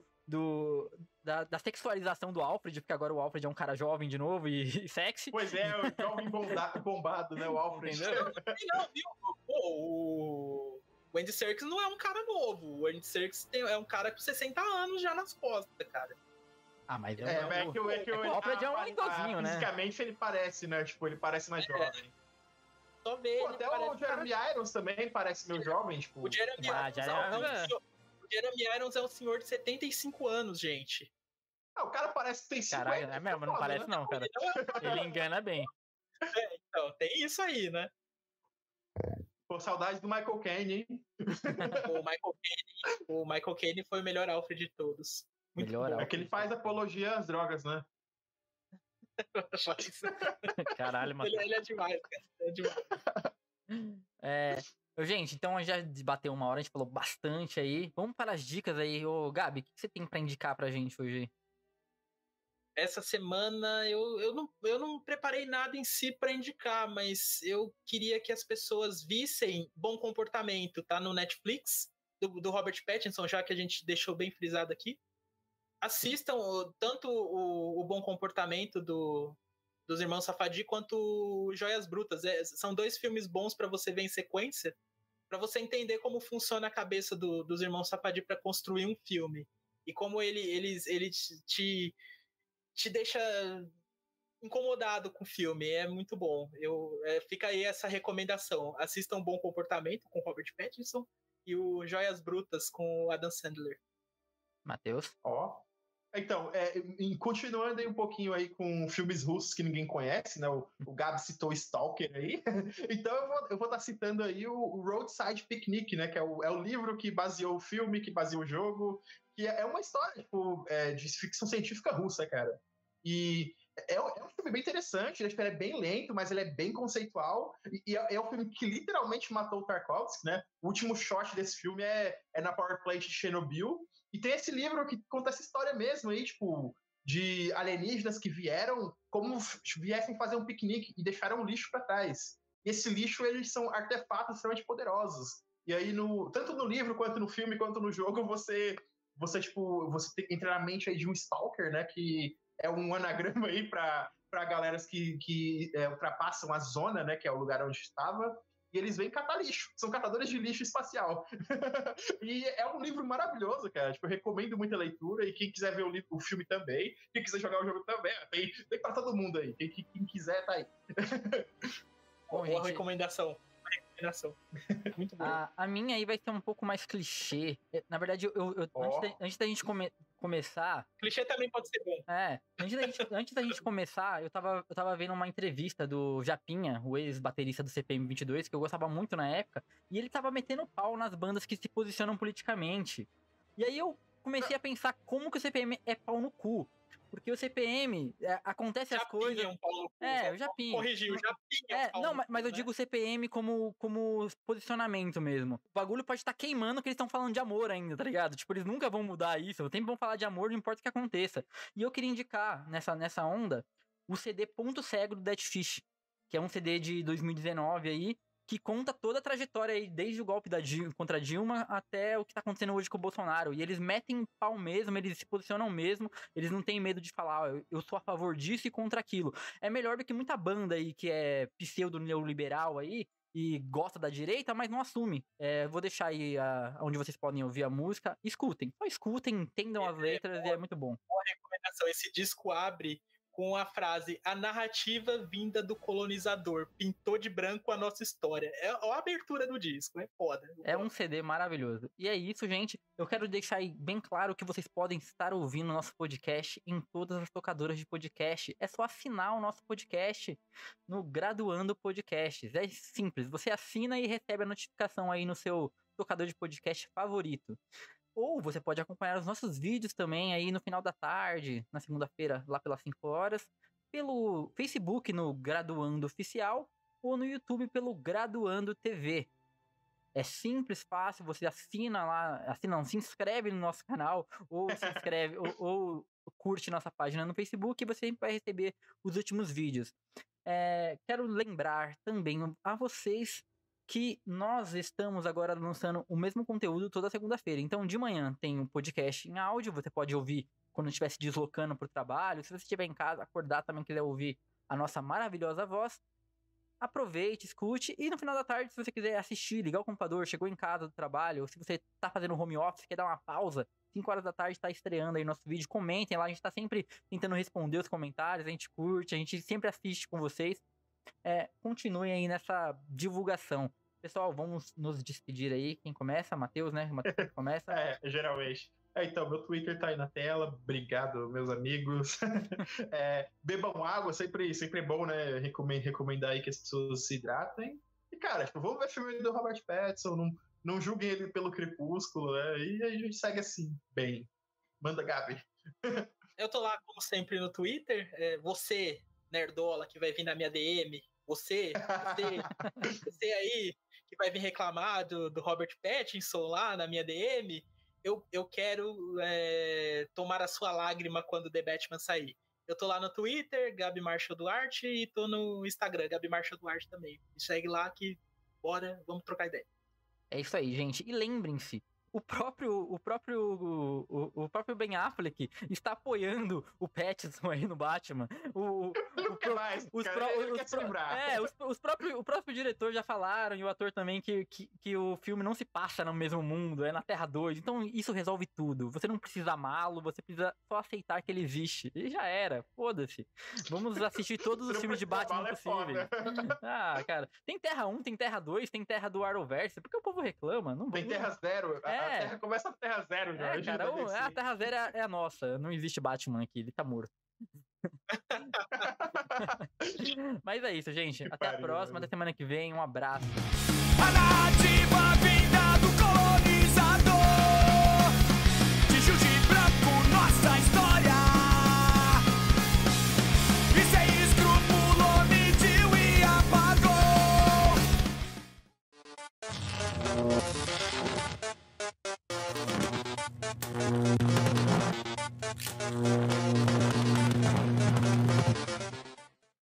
da sexualização do Alfred, porque agora o Alfred é um cara jovem de novo e sexy. Pois é, o jovem bombado, né, o Alfred. Não, viu? O Andy Serkis não é um cara novo. O Andy Serkis é um cara com 60 anos já nas costas, cara. Ah, mas o Alfred é um idosinho, né? Fisicamente ele parece, né? Tipo, ele parece mais jovem. Só ver. Até o Jeremy Irons também parece meio jovem, tipo. O Jeremy Irons é um senhor de 75 anos, gente. O cara parece que tem 50. Caralho, não é mesmo? Não parece não, cara. Ele engana bem. Então, tem isso aí, né? Pô, saudade do Michael Caine, hein? O Michael Caine O Michael Caine foi o melhor Alfred de todos. Muito Melhor bom. É que ele faz apologia às drogas, né? Caralho, mano. Ele é demais, cara. É demais. Gente, então já debateu 1 hora, a gente falou bastante aí. Vamos para as dicas aí. Ô, Gabi, o que você tem pra indicar pra gente hoje? Essa semana eu não preparei nada em si pra indicar, mas eu queria que as pessoas vissem Bom Comportamento, tá no Netflix, do Robert Pattinson, já que a gente deixou bem frisado aqui. Assistam tanto o Bom Comportamento dos Irmãos Safdie quanto Joias Brutas. São 2 filmes bons pra você ver em sequência, pra você entender como funciona a cabeça dos Irmãos Safdie pra construir um filme. E como ele te deixa incomodado com o filme. É muito bom. Fica aí essa recomendação. Assistam Bom Comportamento com Robert Pattinson e o Joias Brutas com o Adam Sandler. Matheus? Então, continuando aí um pouquinho aí com filmes russos que ninguém conhece, né? O Gabi citou Stalker aí. Então eu vou estar citando aí o Roadside Picnic, né? Que é o livro que baseou o filme, que baseou o jogo, que é uma história, tipo, de ficção científica russa, cara. E é um filme bem interessante, ele é bem lento, mas ele é bem conceitual, e é um filme que literalmente matou o Tarkovsky, né? O último shot desse filme é na Power Plant de Chernobyl, e tem esse livro que conta essa história mesmo aí, tipo, de alienígenas que vieram, como viessem fazer um piquenique e deixaram um lixo para trás. E esse lixo, eles são artefatos extremamente poderosos. E aí, tanto no livro, quanto no filme, quanto no jogo, você entra na mente aí de um stalker, né? Que é um anagrama aí para galeras que ultrapassam a zona, né? Que é o lugar onde estava. E eles vêm catar lixo. São catadores de lixo espacial. E é um livro maravilhoso, cara. Tipo, eu recomendo muita leitura. E quem quiser ver o filme também. Quem quiser jogar o jogo também. Tem pra todo mundo aí. Quem quiser, tá aí. Boa recomendação. Muito bom. A minha aí vai ser um pouco mais clichê. Na verdade, antes da gente começar... Clichê também pode ser bom. Antes da gente começar, eu tava vendo uma entrevista do Japinha, o ex-baterista do CPM 22, que eu gostava muito na época, e ele tava metendo pau nas bandas que se posicionam politicamente. E aí eu comecei a pensar como que o CPM é pau no cu. Porque o CPM, acontece as coisas... o Japinha. Corrigiu, o Japinha. Mas eu digo o CPM como posicionamento mesmo. O bagulho pode estar queimando que eles estão falando de amor ainda, tá ligado? Tipo, eles nunca vão mudar isso. Sempre vão falar de amor, não importa o que aconteça. E eu queria indicar, nessa onda, o CD Ponto Cego do Dead Fish, que é um CD de 2019 aí, que conta toda a trajetória aí, desde o golpe contra Dilma até o que tá acontecendo hoje com o Bolsonaro. E eles metem pau mesmo, eles se posicionam mesmo, eles não têm medo de falar, eu sou a favor disso e contra aquilo. É melhor do que muita banda aí que é pseudo-neoliberal aí e gosta da direita, mas não assume. Vou deixar aí onde vocês podem ouvir a música. Escutem, só escutem, entendam as letras e é muito bom. Boa recomendação, esse disco abre com a frase: a narrativa vinda do colonizador pintou de branco a nossa história. É a abertura do disco, é foda. É um CD maravilhoso. E é isso, gente. Eu quero deixar aí bem claro que vocês podem estar ouvindo o nosso podcast em todas as tocadoras de podcast. É só assinar o nosso podcast no Graduando Podcasts. É simples, você assina e recebe a notificação aí no seu tocador de podcast favorito. Ou você pode acompanhar os nossos vídeos também aí no final da tarde, na segunda-feira, lá pelas 5 horas, pelo Facebook no Graduando Oficial ou no YouTube pelo Graduando TV. É simples, fácil, você assina lá, se inscreve no nosso canal, ou se inscreve, ou curte nossa página no Facebook e você sempre vai receber os últimos vídeos. Quero lembrar também a vocês que nós estamos agora lançando o mesmo conteúdo toda segunda-feira. Então, de manhã tem um podcast em áudio, você pode ouvir quando estiver se deslocando para o trabalho. Se você estiver em casa, acordar, também quiser ouvir a nossa maravilhosa voz, aproveite, escute. E no final da tarde, se você quiser assistir, ligar o computador, chegou em casa do trabalho, ou se você está fazendo home office, quer dar uma pausa, 5 horas da tarde está estreando aí nosso vídeo, comentem lá, a gente está sempre tentando responder os comentários, a gente curte, a gente sempre assiste com vocês. Continuem aí nessa divulgação. Pessoal, vamos nos despedir aí. Quem começa? Matheus, né? Matheus começa. Geralmente. Então, meu Twitter tá aí na tela. Obrigado, meus amigos. Bebam água, sempre é bom, né? Recomendar aí que as pessoas se hidratem. E, cara, vamos ver filme do Robert Pattinson. Não julguem ele pelo Crepúsculo, né? E a gente segue assim, bem. Manda, Gabi. Eu tô lá, como sempre, no Twitter. Você, nerdola, que vai vir na minha DM. Você aí, que vai vir reclamar do Robert Pattinson lá na minha DM. Eu quero tomar a sua lágrima quando The Batman sair. Eu tô lá no Twitter, Gabi Marshall Duarte, e tô no Instagram, Gabi Marshall Duarte também. Me segue lá que, bora, vamos trocar ideia. É isso aí, gente. E lembrem-se, o próprio Ben Affleck está apoiando o Pattinson aí no Batman. O próprio diretor já falaram, e o ator também, que o filme não se passa no mesmo mundo, é na Terra 2. Então isso resolve tudo. Você não precisa amá-lo, você precisa só aceitar que ele existe. E já era, foda-se. Vamos assistir todos os filmes de Batman possíveis. Ah, cara. Tem Terra 1, tem Terra 2, tem Terra do Arrowverse. Por que o povo reclama? Não tem Terra 0. A Terra começa a Terra 0, Jorge. Cara, a Terra 0 é a nossa. Não existe Batman aqui, ele tá morto. Mas é isso, gente. Até a próxima, até semana que vem. Um abraço. A nativa vinda do colonizador, tingiu de branco nossa história, e sem escrúpulo mediu e apagou.